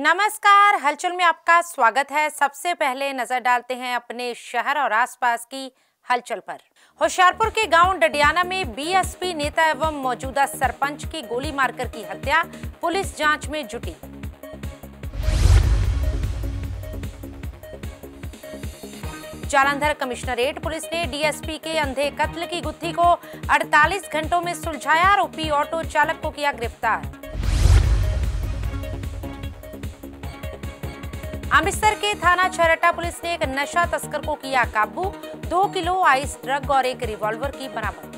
नमस्कार, हलचल में आपका स्वागत है। सबसे पहले नजर डालते हैं अपने शहर और आसपास की हलचल पर। होशियारपुर के गांव डडियाना में बीएसपी नेता एवं मौजूदा सरपंच की गोली मारकर की हत्या, पुलिस जांच में जुटी। जालंधर कमिश्नरेट पुलिस ने डीएसपी के अंधे कत्ल की गुत्थी को 48 घंटों में सुलझाया। आरोपी ऑटो चालक को किया गिरफ्तार। अमृतसर के थाना छरटा पुलिस ने एक नशा तस्कर को किया काबू। 2 किलो आइस ड्रग और एक रिवॉल्वर की बरामद।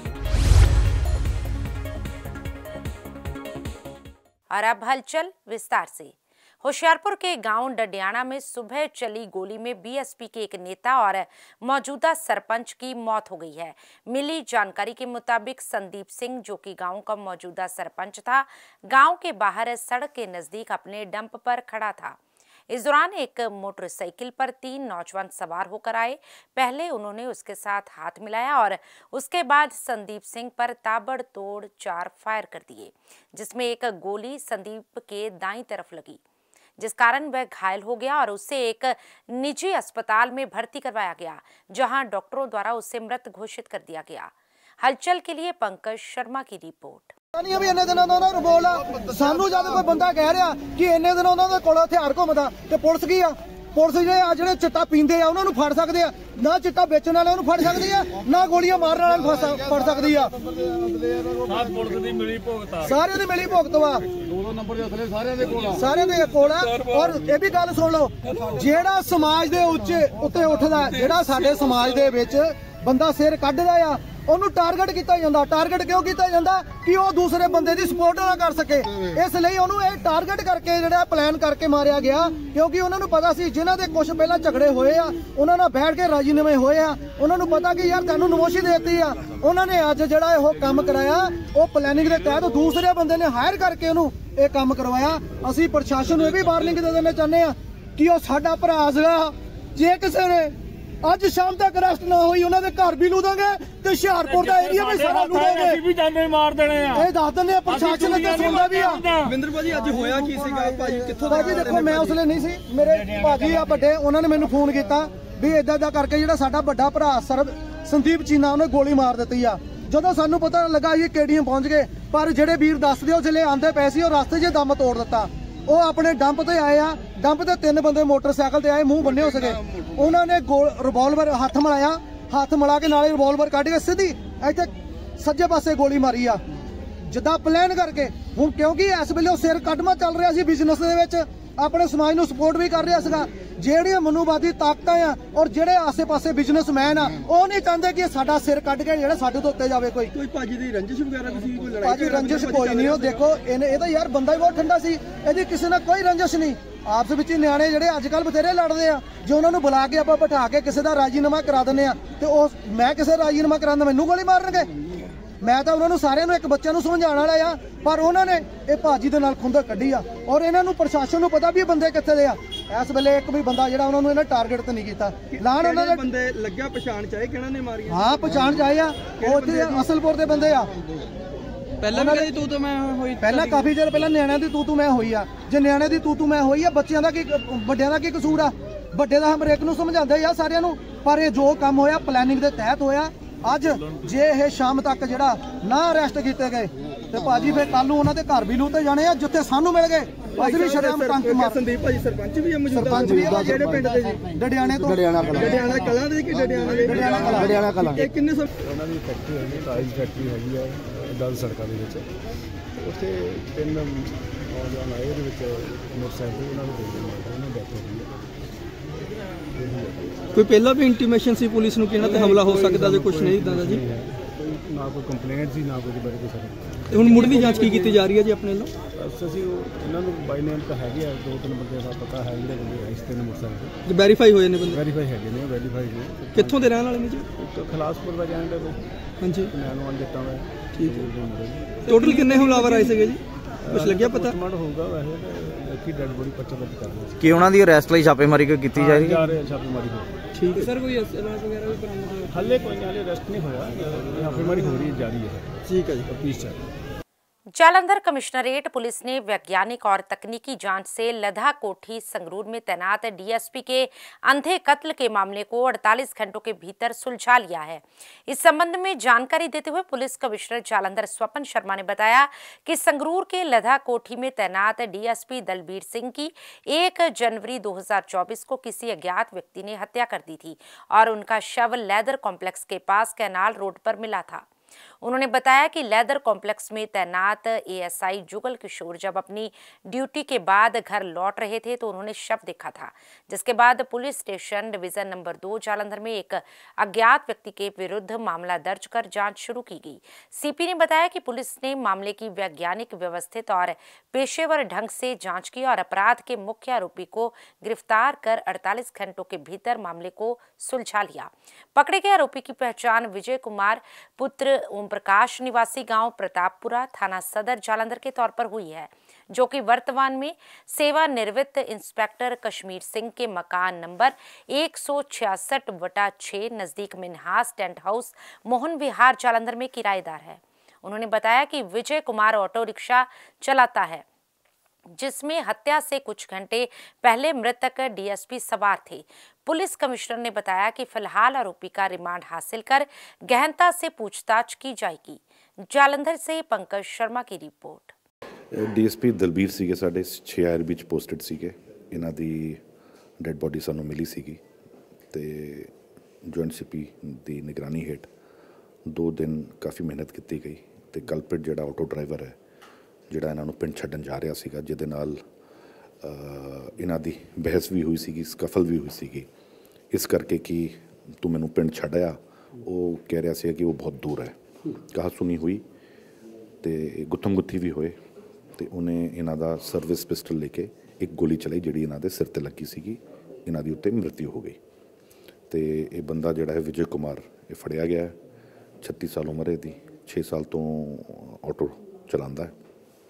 और अब हलचल विस्तार से। होशियारपुर के गांव डडियाना में सुबह चली गोली में बीएसपी के एक नेता और मौजूदा सरपंच की मौत हो गई है। मिली जानकारी के मुताबिक संदीप सिंह, जो कि गांव का मौजूदा सरपंच था, गांव के बाहर सड़क के नजदीक अपने डंप पर खड़ा था। इस दौरान एक मोटरसाइकिल पर 3 नौजवान सवार होकर आए। पहले उन्होंने उसके साथ हाथ मिलाया और उसके बाद संदीप सिंह पर ताबड़तोड़ 4 फायर कर दिए, जिसमें एक गोली संदीप के दाईं तरफ लगी, जिस कारण वह घायल हो गया और उसे एक निजी अस्पताल में भर्ती करवाया गया, जहां डॉक्टरों द्वारा उसे मृत घोषित कर दिया गया। हलचल के लिए पंकज शर्मा की रिपोर्ट। भी इन्ने दिनों का रिपोर्ट आ सानू जब कोई बंदा कह रहा कि इन्ने दिनों उन्होंने कोल हथियार घुमदा ते पुलिस की आ, पुलिस जो चिट्टा पींदे आ उन्होंने फड़ सकते आ, ना चिट्टा बेचने वाले फड़ सकती है, ना गोलियां मारने वाले फड़ सकती है। सारे दी मिली भुगत वा सारे दे कोल आ। और ये भी गल सुन लो, जेड़ा समाज दे उत्ते उठदा, जेड़ा साडे समाज दे विच बंदा सिर कड्ढदा आ, ਉਹਨੂੰ ਟਾਰਗੇਟ ਕੀਤਾ ਜਾਂਦਾ। ਟਾਰਗੇਟ ਕਿਉਂ ਕੀਤਾ ਜਾਂਦਾ ਕਿ ਉਹ ਦੂਸਰੇ ਬੰਦੇ ਦੀ ਸਪੋਰਟ ਨਾ ਕਰ ਸਕੇ। ਇਸ ਲਈ ਉਹਨੂੰ ਇਹ ਟਾਰਗੇਟ ਕਰਕੇ ਜਿਹੜਾ ਪਲਾਨ ਕਰਕੇ ਮਾਰਿਆ ਗਿਆ, ਕਿਉਂਕਿ ਉਹਨਾਂ ਨੂੰ ਪਤਾ ਸੀ ਜਿਨ੍ਹਾਂ ਦੇ ਕੁਝ ਪਹਿਲਾਂ ਝਗੜੇ ਹੋਏ ਆ, ਉਹਨਾਂ ਨਾਲ ਬੈਠ ਕੇ ਰਾਜੀਨਾਮੇ ਹੋਏ ਆ, ਉਹਨਾਂ ਨੂੰ ਪਤਾ ਕਿ ਯਾਰ ਤੈਨੂੰ ਨਮੋਸ਼ੀ ਦੇਤੀ ਆ। ਉਹਨਾਂ ਨੇ ਅੱਜ ਜਿਹੜਾ ਇਹ ਕੰਮ ਕਰਾਇਆ, ਉਹ ਪਲੈਨਿੰਗ ਦੇ ਤਹਿਤ ਦੂਸਰੇ ਬੰਦੇ ਨੇ ਹਾਇਰ ਕਰਕੇ ਉਹਨੂੰ ਇਹ ਕੰਮ ਕਰਵਾਇਆ। ਅਸੀਂ ਪ੍ਰਸ਼ਾਸਨ ਨੂੰ ਇਹ ਵੀ ਵਾਰਨਿੰਗ ਦੇ ਦੇਣਾ ਚਾਹੁੰਦੇ ਆ ਕਿ ਉਹ ਸਾਡਾ ਭਰਾ ਸੀਗਾ। ਜੇ ਕਿਸੇ ਨੇ ਅੱਜ ਸ਼ਾਮ ਤੱਕ ਅਰੈਸਟ ਨਾ ਹੋਈ, ਉਹਨਾਂ ਦੇ ਘਰ ਵੀ ਲੂਦਾਂਗੇ ਤੇ ਹੁਸ਼ਿਆਰਪੁਰ ਦਾ ਏਰੀਆ ਵੀ ਸਾਰਾ ਲੂਦਾਂਗੇ। ਅਸੀਂ ਵੀ ਜਾਨੇ ਮਾਰ ਦੇਣੇ ਆ। ਇਹ ਦੱਸ ਦਿੰਦੇ ਆ, ਪ੍ਰਸ਼ਾਸਨ ਅੱਗੇ ਸੁਣਦਾ ਵੀ ਆ। ਵਿੰਦਰ ਭਾਜੀ ਅੱਜ ਹੋਇਆ ਕੀ ਸੀਗਾ ਭਾਜੀ? ਕਿੱਥੋਂ ਭਾਜੀ ਦੇਖੋ, ਮੈਂ ਉਸ ਵੇਲੇ ਨਹੀਂ ਸੀ, ਮੇਰੇ ਭਾਜੀ ਆ ਵੱਡੇ, ਉਹਨਾਂ ਨੇ ਮੈਨੂੰ ਫੋਨ ਕੀਤਾ ਵੀ ਇਦਾਂ ਦਾ ਕਰਕੇ ਜਿਹੜਾ ਸਾਡਾ ਵੱਡਾ ਭਰਾ ਸੰਦੀਪ ਚੀਨਾ, ਉਹਨੇ ਗੋਲੀ ਮਾਰ ਦਿੱਤੀ ਆ। ਜਦੋਂ ਸਾਨੂੰ ਪਤਾ ਲੱਗਾ ਇਹ KDM ਪਹੁੰਚ ਗਏ, ਪਰ ਜਿਹੜੇ ਵੀਰ ਦੱਸਦੇ ਉਹ ਜਿਹੜੇ ਆਂਦੇ ਪਏ ਸੀ, ਉਹ ਰਸਤੇ 'ਚ ਦਮ ਤੋੜ ਦਿੱਤਾ। ਉਹ ਆਪਣੇ ਡੰਪ ਤੇ ਆਏ ਆ, ਡੰਪ ਤੇ 3 ਬੰਦੇ ਮੋਟਰਸਾਈਕਲ ਤੇ ਆਏ, ਮੂੰਹ ਬੰਨੇ ਹੋ ਸਕੇ। ਉਹਨਾਂ ਨੇ ਰਿਵਾਲਵਰ ਹੱਥ ਮਿਲਾਇਆ, ਹੱਥ ਮਿਲਾ ਕੇ ਨਾਲੇ ਰਿਵਾਲਵਰ ਕੱਢ ਕੇ ਸਿੱਧੀ ਇੱਥੇ ਸੱਜੇ ਪਾਸੇ ਗੋਲੀ ਮਾਰੀ ਆ, ਜਿੱਦਾਂ ਪਲਾਨ ਕਰਕੇ। ਹੁਣ ਕਿਉਂਕਿ ਇਸ ਵੇਲੇ ਉਹ ਸਿਰ ਕੱਢਮਾ ਚੱਲ ਰਿਹਾ ਸੀ ਬਿਜ਼ਨਸ ਦੇ ਵਿੱਚ, ਆਪਣੇ ਸਮਾਜ ਨੂੰ ਸਪੋਰਟ ਵੀ ਕਰ ਰਿਹਾ ਸੀਗਾ। ਜਿਹੜੀਆਂ ਮਨੂਵਾਦੀ ਤਾਕਤਾਂ ਆ ਔਰ ਜਿਹੜੇ ਆਸੇ-ਪਾਸੇ ਬਿਜ਼ਨਸਮੈਨ ਆ, ਉਹ ਨਹੀਂ ਚਾਹੁੰਦੇ ਕਿ ਸਾਡਾ ਸਿਰ ਕੱਢ ਕੇ ਜਿਹੜਾ ਸਾਡੇ ਤੋਂ ਉੱਤੇ ਜਾਵੇ। ਕੋਈ ਭਾਜੀ ਦੀ ਰੰਜਿਸ਼ ਵਗੈਰਾ ਵੀ ਸੀ? ਕੋਈ ਲੜਾਈ? ਭਾਜੀ ਰੰਜਿਸ਼ ਕੋਈ ਨਹੀਂ। ਉਹ ਦੇਖੋ ਇਹ ਤਾਂ ਯਾਰ ਬੰਦਾ ਹੀ ਬਹੁਤ ਠੰਡਾ ਸੀ, ਇਹਦੀ ਕਿਸੇ ਨਾਲ ਕੋਈ ਰੰਜਿਸ਼ ਨਹੀਂ। ਆਪਸ ਵਿੱਚ ਨਿਆਣੇ ਜਿਹੜੇ ਅੱਜ ਕੱਲ ਬਥੇਰੇ ਲੜਦੇ ਆ, ਜੇ ਉਹਨਾਂ ਨੂੰ ਬੁਲਾ ਕੇ ਆਪਾਂ ਬਿਠਾ ਕੇ ਕਿਸੇ ਦਾ ਰਾਜੀਨਾਮਾ ਕਰਾ ਦਿੰਦੇ ਆ, ਤੇ ਉਹ ਮੈਂ ਕਿਸੇ ਰਾਜੀਨਾਮਾ ਕਰਾਉਂਦਾ ਮੈਨੂੰ ਗੋਲੀ ਮਾਰਨਗੇ? ਮੈਂ ਤਾਂ ਉਹਨਾਂ ਨੂੰ ਸਾਰਿਆਂ ਨੂੰ ਇੱਕ ਬੱਚਿਆਂ ਨੂੰ ਸਮਝਾਉਣ ਵਾਲਾ ਆ, ਪਰ ਉਹਨਾਂ ਨੇ ਇਹ ਭਾਜੀ ਦੇ ਨਾਲ ਖੁੰਦਕ ਕੱਢੀ ਆ। ਔਰ ਇਹਨਾਂ ਨੂੰ ਪ੍ਰਸ਼ਾਸਨ ਨੂੰ ਪਤਾ ਵੀ ਇਹ ਬੰਦੇ ਕਿੱਥੇ ਦੇ ਆ। ਇਸ ਵੇਲੇ ਇੱਕ ਵੀ ਬੰਦਾ ਜਿਹੜਾ ਉਹਨਾਂ ਨੂੰ ਇਹਨਾਂ ਟਾਰਗੇਟ ਤੇ ਨਹੀਂ ਕੀਤਾ। ਲਾਣ ਉਹਨਾਂ ਦੇ ਬੰਦੇ ਲੱਗਿਆ ਪਛਾਣ ਚਾਹੇ ਕਿਹਨਾਂ ਨੇ ਮਾਰੀ? ਹਾਂ, ਪਛਾਣ ਚਾਹੇ ਆ, ਉਹ ਇੱਥੇ ਅਸਲਪੁਰ ਦੇ ਬੰਦੇ ਆ। ਪਹਿਲਾਂ ਵੀ ਤੂੰ ਤੂੰ ਮੈਂ ਹੋਈ? ਪਹਿਲਾਂ ਕਾਫੀ ਚਿਰ ਪਹਿਲਾਂ ਨਿਆਣਿਆਂ ਦੀ ਤੂੰ ਮੈਂ ਹੋਈ ਆ। ਜੇ ਨਿਆਣਿਆਂ ਦੀ ਤੂੰ ਮੈਂ ਹੋਈ ਆ, ਬੱਚਿਆਂ ਦਾ ਕੀ, ਵੱਡਿਆਂ ਦਾ ਕੀ ਕਸੂਰ ਆ? ਵੱਡੇ ਦਾ ਹਰੇਕ ਨੂੰ ਸਮਝਾਉਂਦੇ ਆ ਸਾਰਿਆਂ ਨੂੰ, ਪਰ ਇਹ ਜੋ ਕੰਮ ਹੋਇਆ ਪਲੈਨਿੰਗ ਦੇ ਤਹਿਤ ਹੋਇਆ। ਅੱਜ ਜੇ ਇਹ ਸ਼ਾਮ ਤੱਕ ਜਿਹੜਾ ਨਾ ਅਰੈਸਟ ਕੀਤੇ ਗਏ ਤੇ ਭਾਜੀ ਫਿਰ ਕੱਲ ਨੂੰ ਉਹਨਾਂ ਦੇ ਘਰ ਵੀ ਲੂਤੇ ਜਾਣੇ ਆ, ਜਿੱਥੇ ਸਾਨੂੰ ਮਿਲ ਗਏ। ਅਸੀਂ ਵੀ ਸ਼ਰਮ ਟੰਕ ਮਾਰ। ਸੰਦੀਪ ਭਾਜੀ ਸਰਪੰਚ ਵੀ ਆ ਮੌਜੂਦਾ? ਸਰਪੰਚ ਵੀ ਆ। ਜਿਹੜੇ ਪਿੰਡ ਦੇ ਜੀ? ਡਡਿਆਣੇ ਤੋਂ। ਡਡਿਆਣਾ ਕਲਾਂ ਦੇ ਕਿ ਡਡਿਆਣਾ ਕਲਾਂ? ਇਹ ਕਿੰਨੇ ਉਹਨਾਂ ਦੀ ਫੈਕਟਰੀ ਹੈਗੀ, ਟਾਇਲ ਫੈਕਟਰੀ ਹੈਗੀ ਆ 10 ਸੜਕਾਂ ਦੇ ਵਿੱਚ। ਉੱਥੇ 3 ਨੌਜਵਾਨ ਆਏ, ਉਹਦੇ ਵਿੱਚ ਮੋਟਰਸਾਈਕਲ ਉਹਨਾਂ ਨੂੰ ਦੇ ਦਿੱਤਾ, ਉਹਨਾਂ ਡੈਥ ਹੋ ਗਈ। ਕੋਈ ਪਹਿਲਾਂ ਵੀ ਇੰਟੀਮੇਸ਼ਨ ਸੀ ਪੁਲਿਸ ਨੂੰ ਕਿ ਇਹਨਾਂ ਤੇ ਹਮਲਾ ਹੋ ਸਕਦਾ ਜਾਂ ਕੁਝ ਨਹੀਂ ਇਦਾਂ ਦਾ ਜੀ? ਨਾ ਕੋਈ ਕੰਪਲੇਂਟ ਸੀ, ਨਾ ਕੋਈ ਬਾਰੇ ਕੋਈ। ਹੁਣ ਮੁੱਢਲੀ ਜਾਂਚ ਕੀ ਕੀਤੀ ਜਾ ਰਹੀ ਹੈ ਜੀ ਆਪਣੇ ਵੱਲੋਂ? ਅਸੀਂ ਇਹਨਾਂ ਨੂੰ ਬਾਈ ਨੇਮ ਤਾਂ ਹੈਗੇ ਆ, 2-3 ਬੰਦੇ ਦਾ ਪਤਾ ਹੈ ਜਿਹੜੇ ਬੰਦੇ ਇਸ 3 ਮੋਟਰਸਾਈਕਲ ਵੈਰੀਫਾਈ ਹੋਏ ਨੇ ਬੰਦੇ? ਵੈਰੀਫਾਈ ਹੈਗੇ ਨੇ, ਵੈਰੀਫਾਈਡ ਨੇ। ਕਿੱਥੋਂ ਦੇ ਰਹਿਣ ਵਾਲੇ ਨੇ ਜੀ? ਇੱਕ ਖਲਾਸਪੁਰ ਦਾ ਜਾਣਦਾ ਤੋਂ। ਹਾਂਜੀ, ਮੈਂ ਜੱਟਾਂ ਦਾ। ਠੀਕ ਹੈ। ਟੋਟਲ ਕਿੰਨੇ ਹਮਲਾਵਰ ਆਏ ਸੀਗੇ ਜੀ, ਕੁਝ ਲੱਗਿਆ ਪਤਾ? ਹੋਊਗਾ ਵੈਸੇ ਕਿ ਡੈਡ ਬੋਡੀ ਪਰਚਾ ਦਰਜ ਕਰ ਲਿਆ ਕਿ ਉਹਨਾਂ ਦੀ ਅਰੈਸਟ ਲਈ ਛਾਪੇਮਾਰੀ ਕੀਤੀ ਜਾ ਰਹੀ ਹੈ। ਛਾਪੇਮਾਰੀ ਹੋ ਠੀਕ ਹੈ ਸਰ। ਕੋਈ ਅਰੈਸਟ ਵਗੈਰਾ ਵੀ ਬਰਾਮਦ ਹੋਇਆ? ਹੱਲੇ ਕੋਈ ਨਹੀਂ, ਹਲੇ ਅਰੈਸਟ ਨਹੀਂ ਹੋਇਆ, ਛਾਪੇਮਾਰੀ ਹੋ ਰਹੀ ਹੈ, ਜਾਰੀ ਹੈ। ਠੀਕ ਹੈ ਜੀ, ਪੀਸ ਚੱਲ। जालंधर कमिश्नरेट पुलिस ने वैज्ञानिक और तकनीकी जांच से लधा कोठी संगरूर में तैनात डीएसपी के अंधे कत्ल के मामले को 48 घंटों के भीतर सुलझा लिया है। इस संबंध में जानकारी देते हुए पुलिस कमिश्नर जालंधर स्वपन शर्मा ने बताया कि संगरूर के लधा कोठी में तैनात डीएसपी दलबीर सिंह की 1 जनवरी 2024 को किसी अज्ञात व्यक्ति ने हत्या कर दी थी और उनका शव लेदर कॉम्प्लेक्स के पास कैनाल रोड पर मिला था। उन्होंने बताया कि लेदर कॉम्प्लेक्स में तैनात एएसआई जुगल किशोर जब अपनी ड्यूटी के बाद घर लौट रहे थे तो उन्होंने शव देखा था, जिसके बाद police station division number 2 Jalandhar में एक अज्ञात व्यक्ति के विरुद्ध मामला दर्ज कर जांच शुरू की गई। सीपी ने बताया कि पुलिस ने मामले की वैज्ञानिक, व्यवस्थित और पेशेवर ढंग से जांच की और अपराध के मुख्य आरोपी को गिरफ्तार कर 48 घंटों के भीतर मामले को सुलझा लिया। पकड़े गए आरोपी की पहचान विजय कुमार पुत्र ओम प्रकाश निवासी गांव प्रतापपुरा थाना सदर जालंधर के तौर पर हुई है, जो कि वर्तमान में सेवानिवृत्त इंस्पेक्टर कश्मीर सिंह के मकान नंबर 166/6 नजदीक मिन्हास टेंट हाउस मोहन विहार जालंधर में किराएदार है। उन्होंने बताया कि विजय कुमार ऑटो रिक्शा चलाता है, जिसमें हत्या से कुछ घंटे पहले मृतक डीएसपी सवार थे। पुलिस कमिश्नर ने बताया कि फिलहाल आरोपी का रिमांड हासिल कर गहनता से पूछताछ की जाएगी। जालंधर से पंकज शर्मा की रिपोर्ट। डीएसपी दलबीर सीगे साडे 6 आईआरबी च पोस्टेड सीगे। इन्हां दी डेड बॉडी सानू मिली सीगी ते जॉइंट सीपी दी निगरानी हेठ 2 दिन काफ़ी मेहनत की गई ते कल्प्रिट जिहड़ा ऑटो ड्राइवर है ਜਿਹੜਾ ਇਹਨਾਂ ਨੂੰ ਪਿੰਡ ਛੱਡਣ ਜਾ ਰਿਹਾ ਸੀਗਾ, ਜਿਹਦੇ ਨਾਲ ਇਹਨਾਂ ਦੀ ਬਹਿਸ ਵੀ ਹੋਈ ਸੀਗੀ, ਸਕਫਲ ਵੀ ਹੋਈ ਸੀਗੀ। ਇਸ ਕਰਕੇ ਕਿ ਤੂੰ ਮੈਨੂੰ ਪਿੰਡ ਛੱਡ ਆ, ਉਹ ਕਹਿ ਰਿਹਾ ਸੀ ਕਿ ਉਹ ਬਹੁਤ ਦੂਰ ਹੈ। ਕਹਾ ਸੁਣੀ ਹੋਈ ਤੇ ਗੁੱਥਮ ਗੁੱਥੀ ਵੀ ਹੋਏ ਤੇ ਉਹਨੇ ਇਹਨਾਂ ਦਾ ਸਰਵਿਸ ਪਿਸਟਲ ਲੈ ਕੇ ਇੱਕ ਗੋਲੀ ਚਲਾਈ, ਜਿਹੜੀ ਇਹਨਾਂ ਦੇ ਸਿਰ ਤੇ ਲੱਗੀ ਸੀਗੀ। ਇਹਨਾਂ ਦੀ ਉੱਤੇ ਮ੍ਰਿਤੂ ਹੋ ਗਈ ਤੇ ਇਹ ਬੰਦਾ ਜਿਹੜਾ ਹੈ ਵਿਜੇ ਕੁਮਾਰ, ਇਹ ਫੜਿਆ ਗਿਆ। 36 ਸਾਲ ਉਮਰ ਹੈ ਇਹਦੀ, 6 ਸਾਲ ਤੋਂ ਆਟੋ ਚਲਾਉਂਦਾ ਹੈ।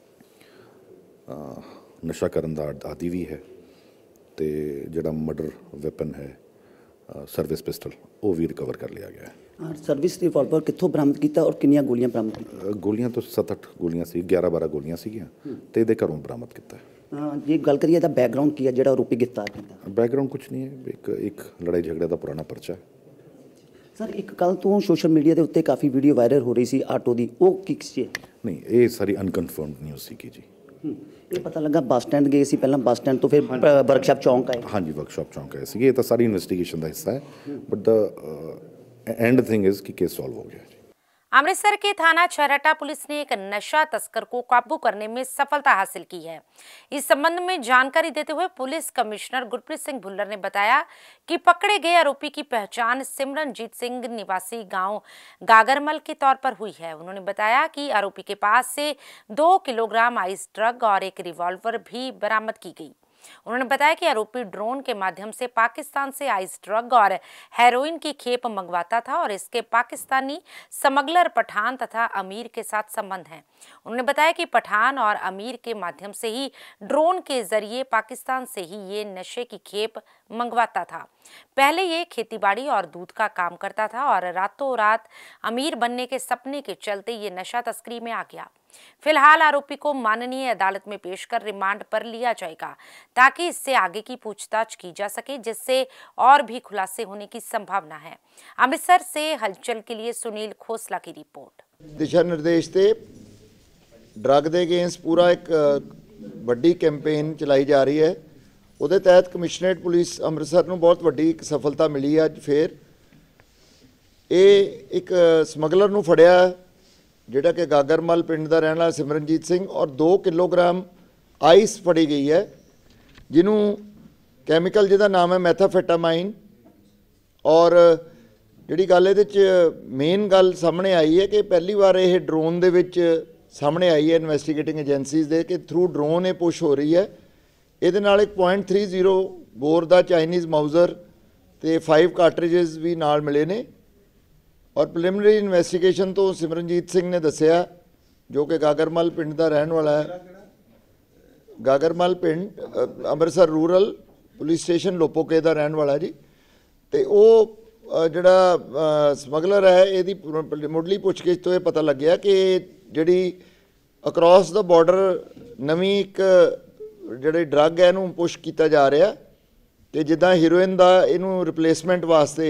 नशा करन दा आदी भी है तो जिहड़ा मर्डर वैपन है सर्विस पिस्टल वो भी रिकवर कर लिया गया है। सर्विस रिवॉल्वर कित्थों बरामद किया और कितनी गोलियां बरामद की? गोलियां तो 7-8 गोलियां सी, 11-12 गोलियां सीगियां ते इहदे घरों बरामद किया। ये गल करिए दा बैकग्राउंड की है जिहड़ा आरोपी गिरफ्तार किया? बैकग्राउंड कुछ नहीं है, एक लड़ाई झगड़े का पुराना पर्चा है। सर एक कल तो सोशल मीडिया के उत्ते काफ़ी वीडियो वायरल हो रही सी आटो की, वो किस नहीं, ये सारी अनकनफर्म्ड न्यूज़ सी जी। ये पता लगा बस स्टैंड गए सी, पहला बस स्टैंड तो फिर वर्कशॉप चौंक आए। हाँ जी, वर्कशॉप चौंक आए सी। ये तो सारी इन्वेस्टिगेशन का हिस्सा है, but the end thing is कि केस सॉल्व हो गया। अमृतसर के थाना छरटा पुलिस ने एक नशा तस्कर को काबू करने में सफलता हासिल की है। इस संबंध में जानकारी देते हुए पुलिस कमिश्नर गुरप्रीत सिंह भुल्लर ने बताया कि पकड़े गए आरोपी की पहचान सिमरनजीत सिंह निवासी गांव गागरमल के तौर पर हुई है। उन्होंने बताया कि आरोपी के पास से 2 किलोग्राम आइस ड्रग और एक रिवॉल्वर भी बरामद की गई। उन्होंने बताया कि आरोपी ड्रोन के माध्यम से पाकिस्तान से आइस ड्रग और हेरोइन की खेप मंगवाता था और इसके पाकिस्तानी स्मगलर पठान तथा अमीर के साथ संबंध हैं। उन्होंने बताया कि पठान और अमीर के माध्यम से ही ड्रोन के जरिए पाकिस्तान से ही ये नशे की खेप मंगवाता था। पहले ये खेतीबाड़ी और दूध का काम करता था और रातों रात अमीर बनने के सपने के चलते ये नशा तस्करी में आ गया। फिलहाल आरोपी को माननीय अदालत में पेश कर रिमांड पर लिया जाएगा ताकि इससे आगे की पूछताछ की जा सके, जिससे और भी खुलासे होने की संभावना है। अमृतसर से हलचल के लिए सुनील खोसला की रिपोर्ट। दिशा निर्देश से ड्रग के अगेंस्ट पूरा एक बड़ी कैंपेन चलाई जा रही है। ਉਹਦੇ तहत कमिश्नरेट पुलिस अमृतसर ਨੂੰ बहुत वड्डी सफलता मिली है। अज फिर एक ਸਮਗਲਰ ਨੂੰ ਫੜਿਆ ਜਿਹੜਾ कि गागरमल पिंड का रहने वाला सिमरनजीत सिंह, और 2 किलोग्राम आइस फड़ी गई है जिन्हों कैमिकल जिहदा नाम है मैथाफेटामाइन। और जिहड़ी गल इहदे मेन गल सामने आई है कि पहली बार यह ड्रोन दे विच सामने आई है इन्वेस्टिगेटिंग एजेंसीज़ दे कि थ्रू ड्रोन ये पुश हो रही है। ਇਹਦੇ ਨਾਲ एक 0.30 ਬੋਰ ਦਾ ਚਾਈਨੀਜ਼ ਮਾਊਜ਼ਰ ਤੇ 5 ਕਾਰਟ੍ਰਿਜਸ ਵੀ ਨਾਲ ਮਿਲੇ ਨੇ। और प्रिलिमिनरी इन्वेस्टिगेशन तो सिमरनजीत सिंह ने दसिया, जो कि गागरमल पिंड का रहने वाला है। गागरमल पिंड Amritsar rural police station Lopoke का रहने वाला जी। तो वो जिहड़ा स्मगलर है, यदी मुढ़ली पुछगिछ तो यह पता लग्या कि जिहड़ी ਅਕ੍ਰੋਸ ਦਾ ਬਾਰਡਰ ਨਵੀਂ ਇੱਕ ਜਿਹੜੀ ਡਰੱਗ ਹੈ ਇਹਨੂੰ ਪੁਸ਼ ਕੀਤਾ ਜਾ ਰਿਹਾ ਤੇ ਜਿੱਦਾਂ ਹੀਰੋਇਨ ਦਾ ਇਹਨੂੰ ਰਿਪਲੇਸਮੈਂਟ ਵਾਸਤੇ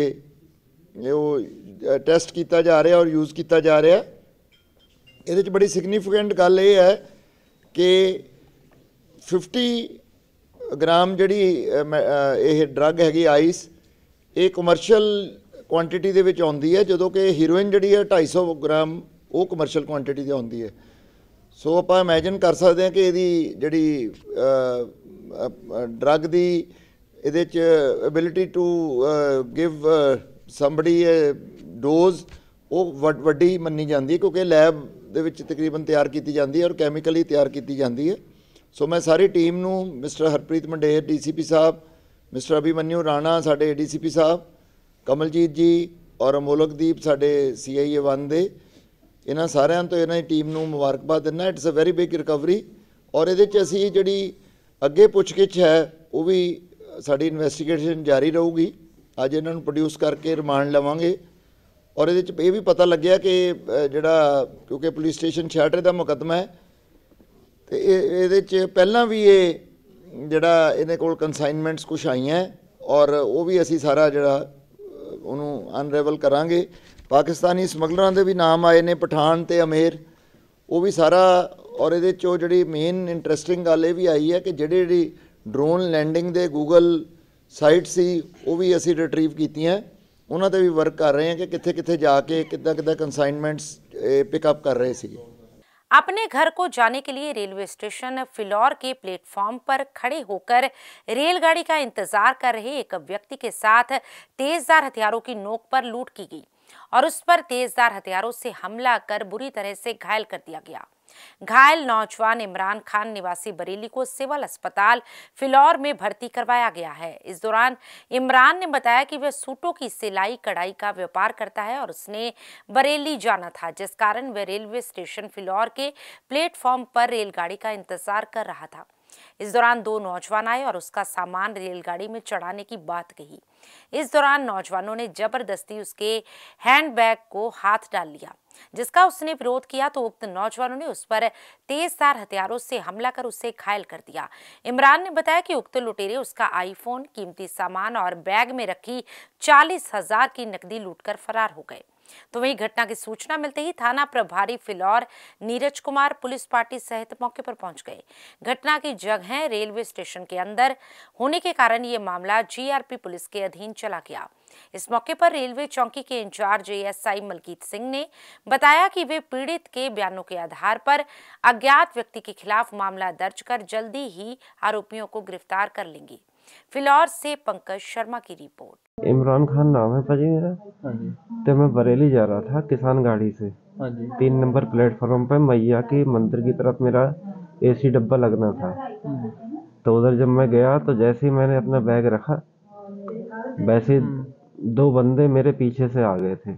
ਉਹ ਟੈਸਟ ਕੀਤਾ ਜਾ ਰਿਹਾ ਔਰ ਯੂਜ਼ ਕੀਤਾ ਜਾ ਰਿਹਾ। ਇਹਦੇ 'ਚ ਬੜੀ ਸਿਗਨੀਫੀਕੈਂਟ ਗੱਲ ਇਹ ਹੈ ਕਿ 50 ਗ੍ਰਾਮ ਜਿਹੜੀ ਇਹ ਡਰੱਗ ਹੈਗੀ ਆਈਸ, ਇਹ ਕਮਰਸ਼ੀਅਲ ਕੁਆਂਟੀਟੀ ਦੇ ਵਿੱਚ ਆਉਂਦੀ ਹੈ, ਜਦੋਂ ਕਿ ਹੀਰੋਇਨ ਜਿਹੜੀ ਹੈ 250 ਗ੍ਰਾਮ ਉਹ ਕਮਰਸ਼ੀਅਲ ਕੁਆਂਟੀਟੀ ਦੀ ਆਉਂਦੀ ਹੈ। ਸੋ ਆਪਾਂ ਇਮੈਜਿਨ ਕਰ ਸਕਦੇ ਹਾਂ ਕਿ ਇਹਦੀ ਜਿਹੜੀ ਡਰੱਗ ਦੀ ਇਹਦੇ 'ਚ ability to give somebody dose ਉਹ ਵੱਡੀ ਮੰਨੀ ਜਾਂਦੀ ਹੈ, ਕਿਉਂਕਿ ਲੈਬ ਦੇ ਵਿੱਚ ਤਕਰੀਬਨ ਤਿਆਰ ਕੀਤੀ ਜਾਂਦੀ ਹੈ ਔਰ ਕੈਮੀਕਲੀ ਤਿਆਰ ਕੀਤੀ ਜਾਂਦੀ ਹੈ। ਸੋ ਮੈਂ ਸਾਰੀ ਟੀਮ ਨੂੰ, ਮਿਸਟਰ ਹਰਪ੍ਰੀਤ ਮੰਡੇਰ DCP ਸਾਹਿਬ, ਮਿਸਟਰ ਅਭਿਮਨਿਊ ਰਾਣਾ ਸਾਡੇ ADCP ਸਾਹਿਬ, ਕਮਲਜੀਤ ਜੀ ਔਰ ਅਮੋਲਕਦੀਪ ਸਾਡੇ CIA 1 ਦੇ, ਇਹਨਾਂ ਸਾਰਿਆਂ ਤੋਂ ਇਹਨਾਂ ਦੀ ਟੀਮ ਨੂੰ ਮੁਬਾਰਕਬਾਦ ਦਿੰਦਾ। It's a very big recovery ਔਰ ਇਹਦੇ 'ਚ ਅਸੀਂ ਜਿਹੜੀ ਅੱਗੇ ਪੁੱਛਗਿੱਛ ਹੈ ਉਹ ਵੀ ਸਾਡੀ ਇਨਵੈਸਟੀਗੇਸ਼ਨ ਜਾਰੀ ਰਹੂਗੀ। ਅੱਜ ਇਹਨਾਂ ਨੂੰ ਪ੍ਰੋਡਿਊਸ ਕਰਕੇ ਰਿਮਾਂਡ ਲਵਾਂਗੇ ਔਰ ਇਹਦੇ 'ਚ ਇਹ ਵੀ ਪਤਾ ਲੱਗਿਆ ਕਿ ਜਿਹੜਾ, ਕਿਉਂਕਿ ਪੁਲਿਸ ਸਟੇਸ਼ਨ ਛਿਆਟੇ ਦਾ ਮੁਕੱਦਮਾ ਹੈ ਤੇ ਇਹਦੇ 'ਚ ਪਹਿਲਾਂ ਵੀ ਇਹ ਜਿਹੜਾ ਇਹਦੇ ਕੋਲ ਕਨਸਾਈਨਮੈਂਟਸ ਕੁਛ ਆਈਆਂ ਔਰ ਉਹ ਵੀ ਅਸੀਂ ਸਾਰਾ ਜਿਹੜਾ ਉਹਨੂੰ ਅਨਰੇਵਲ ਕਰਾਂਗੇ। ਪਾਕਿਸਤਾਨੀ ਸਮਗਲਰਾਂ ਦੇ ਵੀ ਨਾਮ ਆਏ ਨੇ, ਪਠਾਨ ਤੇ ਅਮੇਰ, ਉਹ ਵੀ ਸਾਰਾ। ਔਰ ਇਹਦੇ 'ਚੋਂ ਜਿਹੜੀ ਮੇਨ ਇੰਟਰਸਟਿੰਗ ਗੱਲ ਇਹ ਵੀ ਆਈ ਹੈ ਕਿ ਜਿਹੜੀ ਡਰੋਨ ਲੈਂਡਿੰਗ ਦੇ ਗੂਗਲ ਸਾਈਟ ਸੀ ਉਹ ਵੀ ਅਸੀਂ ਰਿਟਰੀਵ ਕੀਤੀਆਂ, ਉਹਨਾਂ 'ਤੇ ਵੀ ਵਰਕ ਕਰ ਰਹੇ ਹਾਂ ਕਿ ਕਿੱਥੇ ਕਿੱਥੇ ਜਾ ਕੇ ਕਿੱਦਾਂ ਕੰਸਾइनमेंट्स पिकअप कर रहे थे। अपने घर को जाने के लिए रेलवे स्टेशन फिलौर के प्लेटफॉर्म पर खड़े होकर रेलगाड़ी का इंतजार कर रहे एक व्यक्ति के साथ तेजधार हथियारों की नोक पर लूट की गई और उस पर तेजधार हथियारों से हमला कर बुरी तरह से घायल कर दिया गया। घायल नौजवान इमरान खान निवासी बरेली को सिविल अस्पताल फिलौर में भर्ती करवाया गया है। इस दौरान इमरान ने बताया कि वह सूटों की सिलाई कढ़ाई का व्यापार करता है और उसने बरेली जाना था, जिस कारण वह रेलवे स्टेशन फिलौर के प्लेटफॉर्म पर रेलगाड़ी का इंतजार कर रहा था। इस दौरान दो नौजवान आए और उसका सामान रेलगाड़ी में चढ़ाने की बात कही। इस दौरान नौजवानों ने जबरदस्ती उसके हैंडबैग को हाथ डाल लिया, जिसका उसने विरोध किया तो उक्त नौजवानों ने उस पर तेजधार हथियारों से हमला कर उसे घायल कर दिया। इमरान ने बताया कि उक्त लुटेरे उसका आईफोन, कीमती सामान और बैग में रखी 40,000 की नकदी लूटकर फरार हो गए। तो वहीं घटना की सूचना मिलते ही थाना प्रभारी फिलौर नीरज कुमार पुलिस पार्टी सहित मौके पर पहुंच गए। घटना की जगह रेलवे स्टेशन के अंदर होने के कारण ये मामला GRP पुलिस के अधीन चला गया। इस मौके पर रेलवे चौकी के इंचार्ज ASI मलकीत सिंह ने बताया कि वे पीड़ित के बयानों के आधार पर अज्ञात व्यक्ति के खिलाफ मामला दर्ज कर जल्दी ही आरोपियों को गिरफ्तार कर लेंगे। फिलौर से पंकज शर्मा की रिपोर्ट। इमरान खान नाम है भाजी मेरा। तो मैं बरेली जा रहा था किसान गाड़ी से। 3 नंबर प्लेटफॉर्म पे मैया के मंदिर की तरफ मेरा AC डब्बा लगना था। तो उधर जब मैं गया तो जैसे ही मैंने अपना बैग रखा, वैसे 2 बंदे मेरे पीछे से आ गए थे